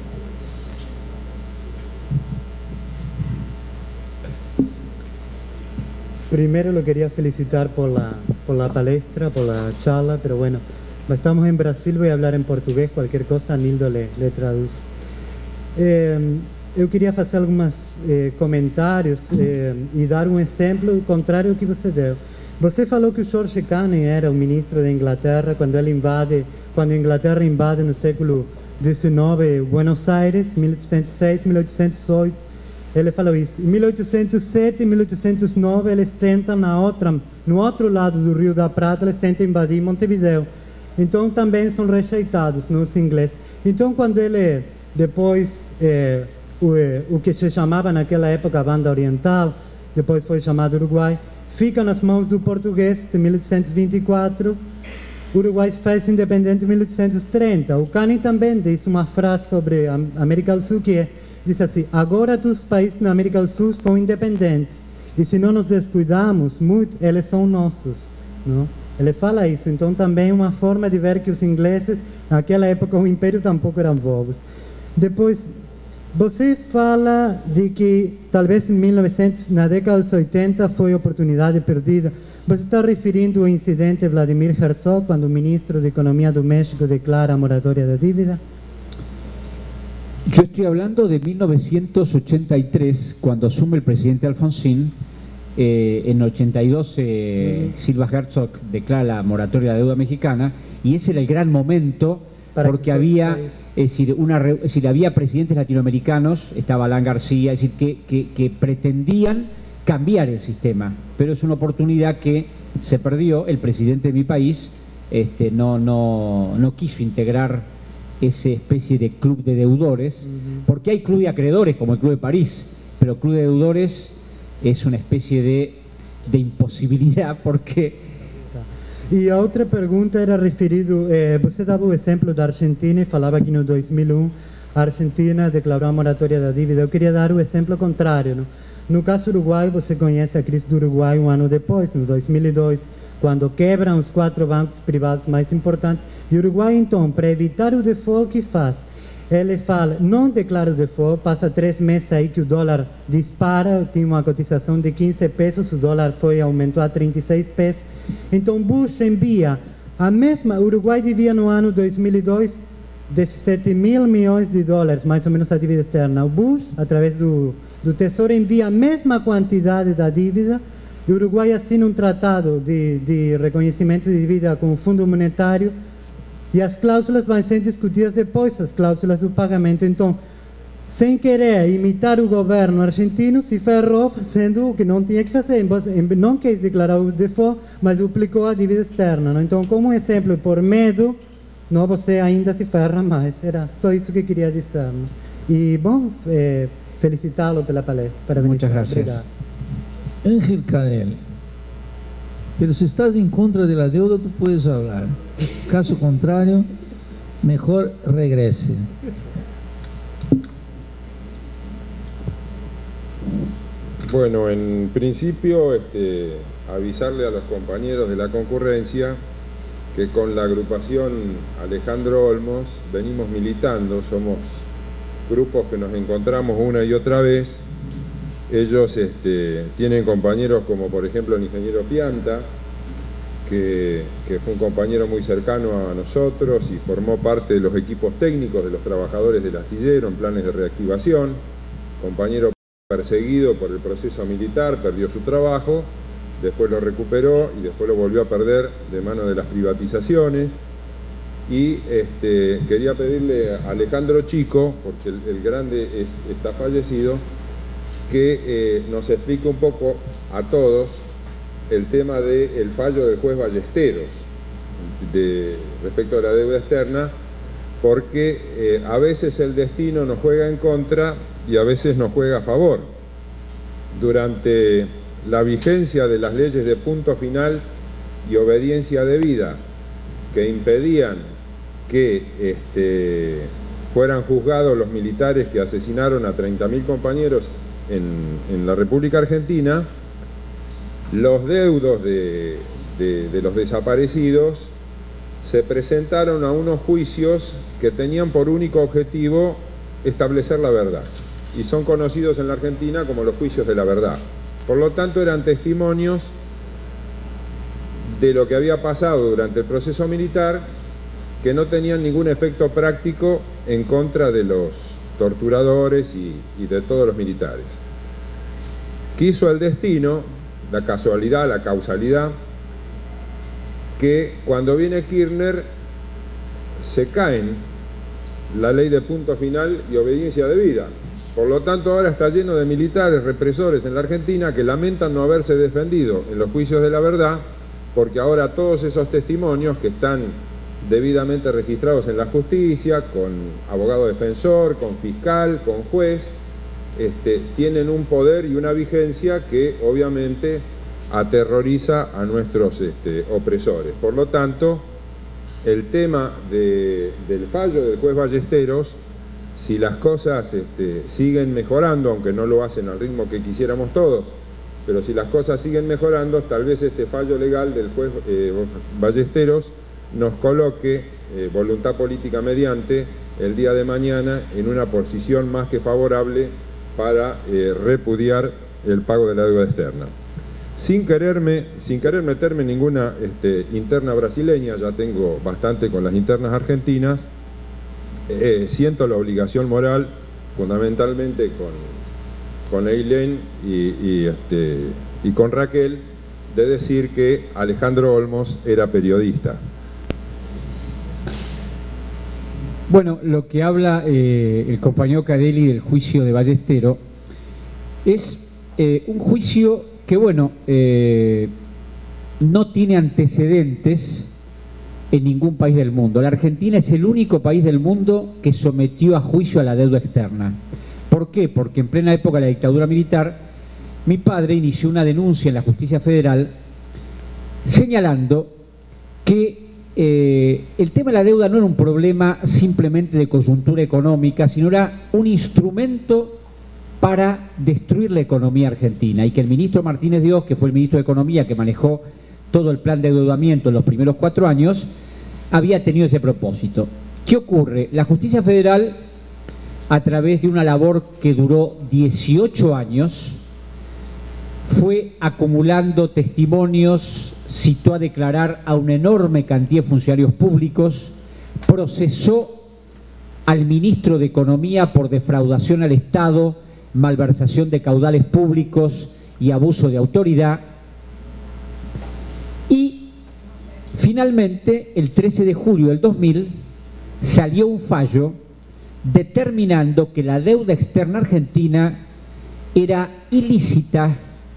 Primero lo quería felicitar por la, por la palestra, por la charla, pero bueno, estamos en Brasil, voy a hablar en portugués, cualquier cosa Nildo le, le traduce. Eh, eu queria fazer alguns eh, comentários eh, e dar um exemplo contrário ao que você deu. Você falou que o George Canning era o ministro da Inglaterra quando ele invade, quando a Inglaterra invade no século dezenove Buenos Aires, mil oitocentos e seis, mil oitocentos e oito. Ele falou isso. Em mil oitocentos e sete e mil oitocentos e nove eles tentam na outra, no outro lado do Rio da Prata, eles tentam invadir Montevideo. Então também são rejeitados nos ingleses. Então quando ele depois eh, o, o que se chamava naquela época a Banda Oriental, depois foi chamado Uruguai, fica nas mãos do português de mil oitocentos e vinte e quatro. O Uruguai se faz independente em mil oitocentos e trinta. O Canning também disse uma frase sobre a América do Sul que é, diz assim: agora os países na América do Sul são independentes e se não nos descuidarmos muito, eles são nossos, não? Ele fala isso. Então também uma forma de ver que os ingleses naquela época o império tampouco eram bobos. Depois você fala de que talvez em mil e novecentos, na década dos oitenta foi oportunidade perdida. Você está referindo ao incidente Vladimir Herzog, quando o ministro de Economia do México declara a moratoria da dívida? Yo estoy hablando de mil novecientos ochenta y tres, cuando asume el presidente Alfonsín. Eh, en ochenta y dos eh, mm. Silva Herzog declara la moratoria de la deuda mexicana, y ese era el gran momento Para porque había, es decir, una, es decir, había presidentes latinoamericanos, estaba Alan García, es decir, que, que, que pretendían cambiar el sistema, pero es una oportunidad que se perdió. El presidente de mi país este, no, no, no quiso integrar esa especie de club de deudores, uh-huh. porque hay club de acreedores como el Club de París, pero el club de deudores es una especie de, de impossibilidade, porque... E a outra pergunta era referido, eh, você dava o exemplo da Argentina e falava que no dois mil e um a Argentina declarou a moratória da dívida. Eu queria dar o exemplo contrário. No, no caso uruguaio, você conhece a crise do Uruguai um ano depois, no dois mil e dois, quando quebram os quatro bancos privados mais importantes. E o Uruguai, então, para evitar o default, o que faz? Ele fala, não declara o default, passa três meses aí que o dólar dispara, tinha uma cotização de quinze pesos, o dólar foi, aumentou a trinta e seis pesos. Então Bush envia a mesma, o Uruguai devia no ano dois mil e dois dezessete mil milhões de dólares, mais ou menos a dívida externa. O Bush, através do, do Tesouro, envia a mesma quantidade da dívida, e o Uruguai assina um tratado de, de reconhecimento de dívida com o Fundo Monetário, e as cláusulas vão ser discutidas depois, as cláusulas do pagamento. Então, sem querer imitar o governo argentino, se ferrou fazendo o que não tinha que fazer. Não quis declarar o default, mas duplicou a dívida externa. Não? Então, como exemplo, por medo, não, você ainda se ferra mais. Era só isso que queria dizer. Não? E, bom, eh, felicitá-lo pela palestra. Muchas gracias. Obrigado. Ángel Canel. Pero si estás en contra de la deuda, tú puedes hablar. Caso contrario, mejor regrese. Bueno, en principio, este, avisarle a los compañeros de la concurrencia que con la agrupación Alejandro Olmos venimos militando, somos grupos que nos encontramos una y otra vez. Ellos este, tienen compañeros como por ejemplo el ingeniero Pianta, que, que fue un compañero muy cercano a nosotros y formó parte de los equipos técnicos de los trabajadores del astillero en planes de reactivación, compañero perseguido por el proceso militar, perdió su trabajo, después lo recuperó y después lo volvió a perder de mano de las privatizaciones. Y este, quería pedirle a Alejandro Chico, porque el, el grande es, está fallecido, que eh, nos explique un poco a todos el tema del fallo del juez Ballesteros de, respecto a la deuda externa, porque eh, a veces el destino nos juega en contra y a veces nos juega a favor. Durante la vigencia de las leyes de punto final y obediencia debida, que impedían que este, fueran juzgados los militares que asesinaron a treinta mil compañeros en, en la República Argentina, los deudos de, de, de los desaparecidos se presentaron a unos juicios que tenían por único objetivo establecer la verdad, y son conocidos en la Argentina como los juicios de la verdad. Por lo tanto, eran testimonios de lo que había pasado durante el proceso militar, que no tenían ningún efecto práctico en contra de los torturadores y, y de todos los militares. Quiso el destino, la casualidad, la causalidad, que cuando viene Kirchner se caen la ley de punto final y obediencia debida. Por lo tanto, ahora está lleno de militares represores en la Argentina que lamentan no haberse defendido en los juicios de la verdad, porque ahora todos esos testimonios que están debidamente registrados en la justicia, con abogado defensor, con fiscal, con juez, este, tienen un poder y una vigencia que obviamente aterroriza a nuestros este, opresores. Por lo tanto, el tema de, del fallo del juez Ballesteros, si las cosas este, siguen mejorando, aunque no lo hacen al ritmo que quisiéramos todos, pero si las cosas siguen mejorando, tal vez este fallo legal del juez eh, Ballesteros nos coloque, eh, voluntad política mediante, el día de mañana en una posición más que favorable para eh, repudiar el pago de la deuda externa. sin quererme, sin querer meterme en ninguna este, interna brasileña, ya tengo bastante con las internas argentinas, eh, siento la obligación moral, fundamentalmente con, con Eileen y, y, este, y con Raquel, de decir que Alejandro Olmos era periodista. Bueno, lo que habla eh, el compañero Cadelli del juicio de Ballestero es eh, un juicio que, bueno, eh, no tiene antecedentes en ningún país del mundo. La Argentina es el único país del mundo que sometió a juicio a la deuda externa. ¿Por qué? Porque en plena época de la dictadura militar, mi padre inició una denuncia en la justicia federal señalando que Eh, el tema de la deuda no era un problema simplemente de coyuntura económica, sino era un instrumento para destruir la economía argentina, y que el ministro Martínez de Oz, que fue el ministro de Economía que manejó todo el plan de endeudamiento en los primeros cuatro años, había tenido ese propósito. ¿Qué ocurre? La justicia federal, a través de una labor que duró dieciocho años, fue acumulando testimonios, citó a declarar a una enorme cantidad de funcionarios públicos, procesó al ministro de Economía por defraudación al Estado, malversación de caudales públicos y abuso de autoridad, y finalmente el trece de julio del dos mil salió un fallo determinando que la deuda externa argentina era ilícita,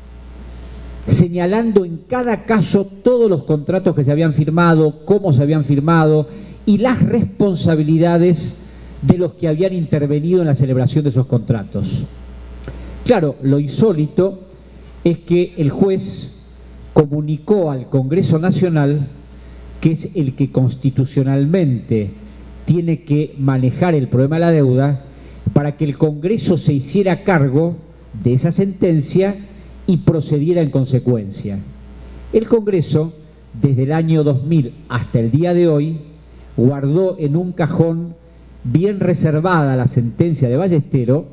señalando en cada caso todos los contratos que se habían firmado, cómo se habían firmado y las responsabilidades de los que habían intervenido en la celebración de esos contratos. Claro, lo insólito es que el juez comunicó al Congreso Nacional, que es el que constitucionalmente tiene que manejar el problema de la deuda, para que el Congreso se hiciera cargo de esa sentencia y procediera en consecuencia. El Congreso, desde el año dos mil hasta el día de hoy, guardó en un cajón bien reservada la sentencia de Ballestero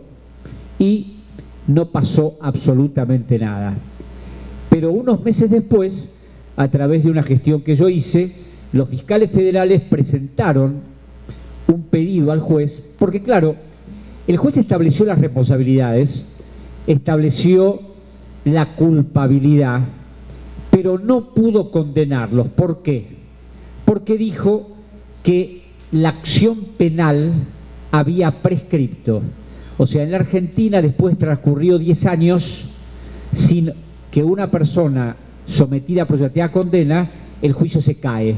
y no pasó absolutamente nada. Pero unos meses después, a través de una gestión que yo hice, los fiscales federales presentaron un pedido al juez, porque claro, el juez estableció las responsabilidades, estableció la culpabilidad, pero no pudo condenarlos. ¿Por qué? Porque dijo que la acción penal había prescripto. O sea, en la Argentina después transcurrió diez años sin que una persona sometida a procesabilidad a condena, el juicio se cae.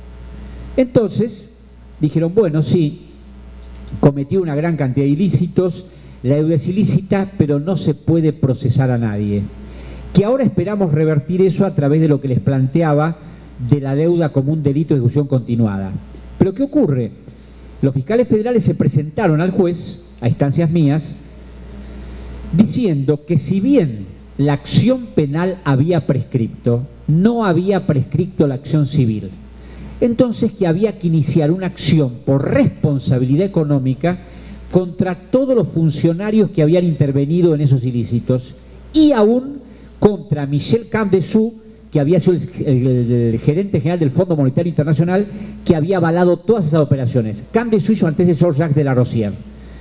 Entonces dijeron, bueno, sí, cometió una gran cantidad de ilícitos, la deuda es ilícita, pero no se puede procesar a nadie. Que ahora esperamos revertir eso a través de lo que les planteaba de la deuda como un delito de ejecución continuada. Pero ¿qué ocurre? Los fiscales federales se presentaron al juez, a instancias mías, diciendo que si bien la acción penal había prescripto, no había prescripto la acción civil. Entonces que había que iniciar una acción por responsabilidad económica contra todos los funcionarios que habían intervenido en esos ilícitos y aún contra Michel Camdesú, que había sido el, el, el gerente general del Fondo Monetario Internacional, que había avalado todas esas operaciones. Camdesú y su antecesor Jacques de la Rosière.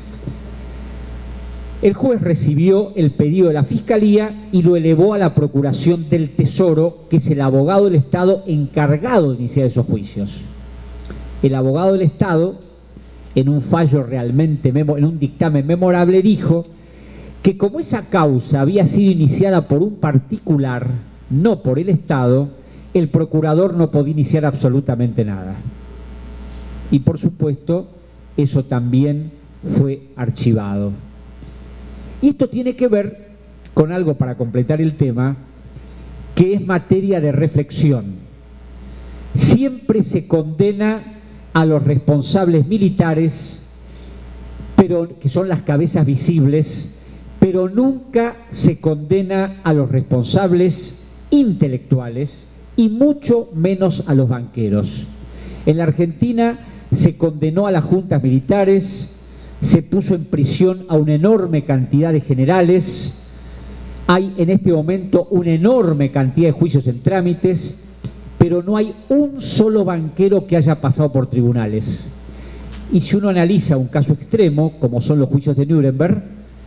El juez recibió el pedido de la Fiscalía y lo elevó a la Procuración del Tesoro, que es el abogado del Estado encargado de iniciar esos juicios. El abogado del Estado, en un fallo realmente, en un dictamen memorable, dijo que como esa causa había sido iniciada por un particular, no por el Estado, el procurador no podía iniciar absolutamente nada. Y por supuesto, eso también fue archivado. Y esto tiene que ver con algo, para completar el tema, que es materia de reflexión. Siempre se condena a los responsables militares, pero que son las cabezas visibles, pero nunca se condena a los responsables intelectuales y mucho menos a los banqueros. En la Argentina se condenó a las juntas militares, se puso en prisión a una enorme cantidad de generales, Hay en este momento una enorme cantidad de juicios en trámites, pero no hay un solo banquero que haya pasado por tribunales. Y si uno analiza un caso extremo, como son los juicios de Nuremberg,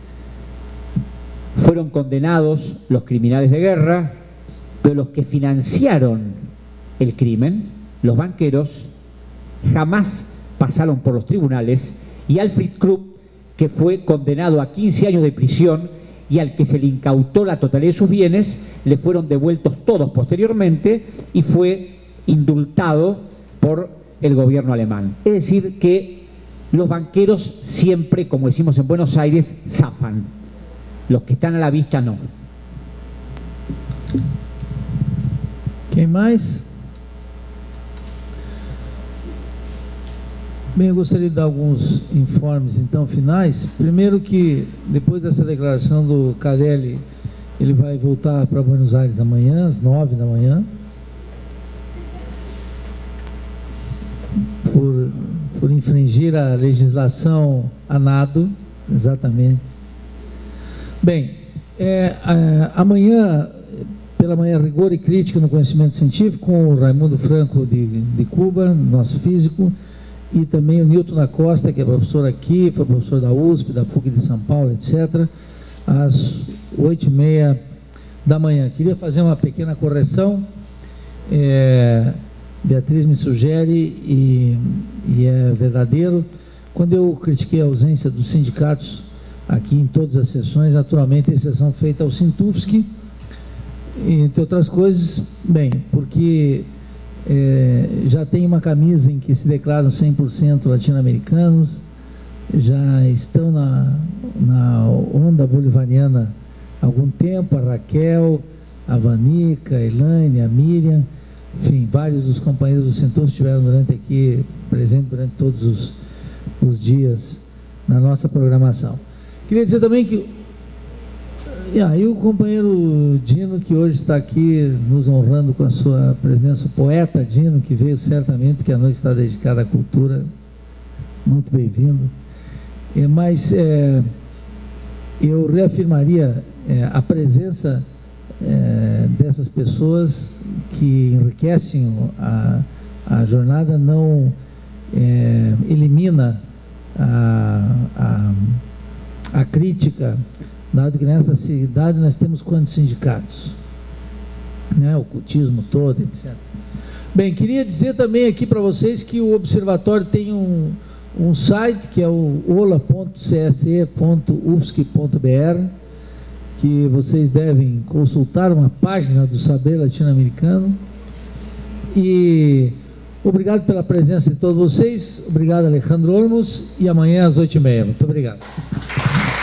fueron condenados los criminales de guerra, pero los que financiaron el crimen, los banqueros, jamás pasaron por los tribunales, y Alfred Krupp, que fue condenado a quince años de prisión y al que se le incautó la totalidad de sus bienes, le fueron devueltos todos posteriormente y fue indultado por el gobierno alemán. Es decir, que los banqueros siempre, como decimos en Buenos Aires, zafan. Los que están a la vista no. Quem mais? Bem, eu gostaria de dar alguns informes, então, finais. Primeiro que, depois dessa declaração do Carelli, ele vai voltar para Buenos Aires amanhã, às nove da manhã, por, por infringir a legislação ANADO, exatamente. Bem, é, é, amanhã, pela manhã, rigor e crítica no conhecimento científico, com o Raimundo Franco de, de Cuba, nosso físico, e também o Newton da Costa, que é professor aqui, foi professor da U S P, da P U C de São Paulo, etcétera, às oito e meia da manhã. Queria fazer uma pequena correção. É, Beatriz me sugere, e, e é verdadeiro, quando eu critiquei a ausência dos sindicatos aqui em todas as sessões, naturalmente, exceção feita ao Sintufsky, entre outras coisas, bem, porque é, já tem uma camisa em que se declaram cem por cento latino-americanos, já estão na, na onda bolivariana há algum tempo, a Raquel, a Vanica, a Elaine, a Miriam, enfim, vários dos companheiros do Sintufsky estiveram durante aqui, presentes durante todos os, os dias na nossa programação. Queria dizer também que e aí o companheiro Dino, que hoje está aqui nos honrando com a sua presença, o poeta Dino, que veio certamente, porque a noite está dedicada à cultura, muito bem-vindo. É, mas é, eu reafirmaria é, a presença é, dessas pessoas que enriquecem a, a jornada, não é, elimina a, a, a crítica, dado que nessa cidade nós temos quantos sindicatos? Né? O cultismo todo, etcétera. Bem, queria dizer também aqui para vocês que o Observatório tem um, um site, que é o ola ponto c s e ponto u f s c ponto b r, que vocês devem consultar, uma página do saber latino-americano. E obrigado pela presença de todos vocês, obrigado Alejandro Olmos, e amanhã às oito e meia. Muito obrigado.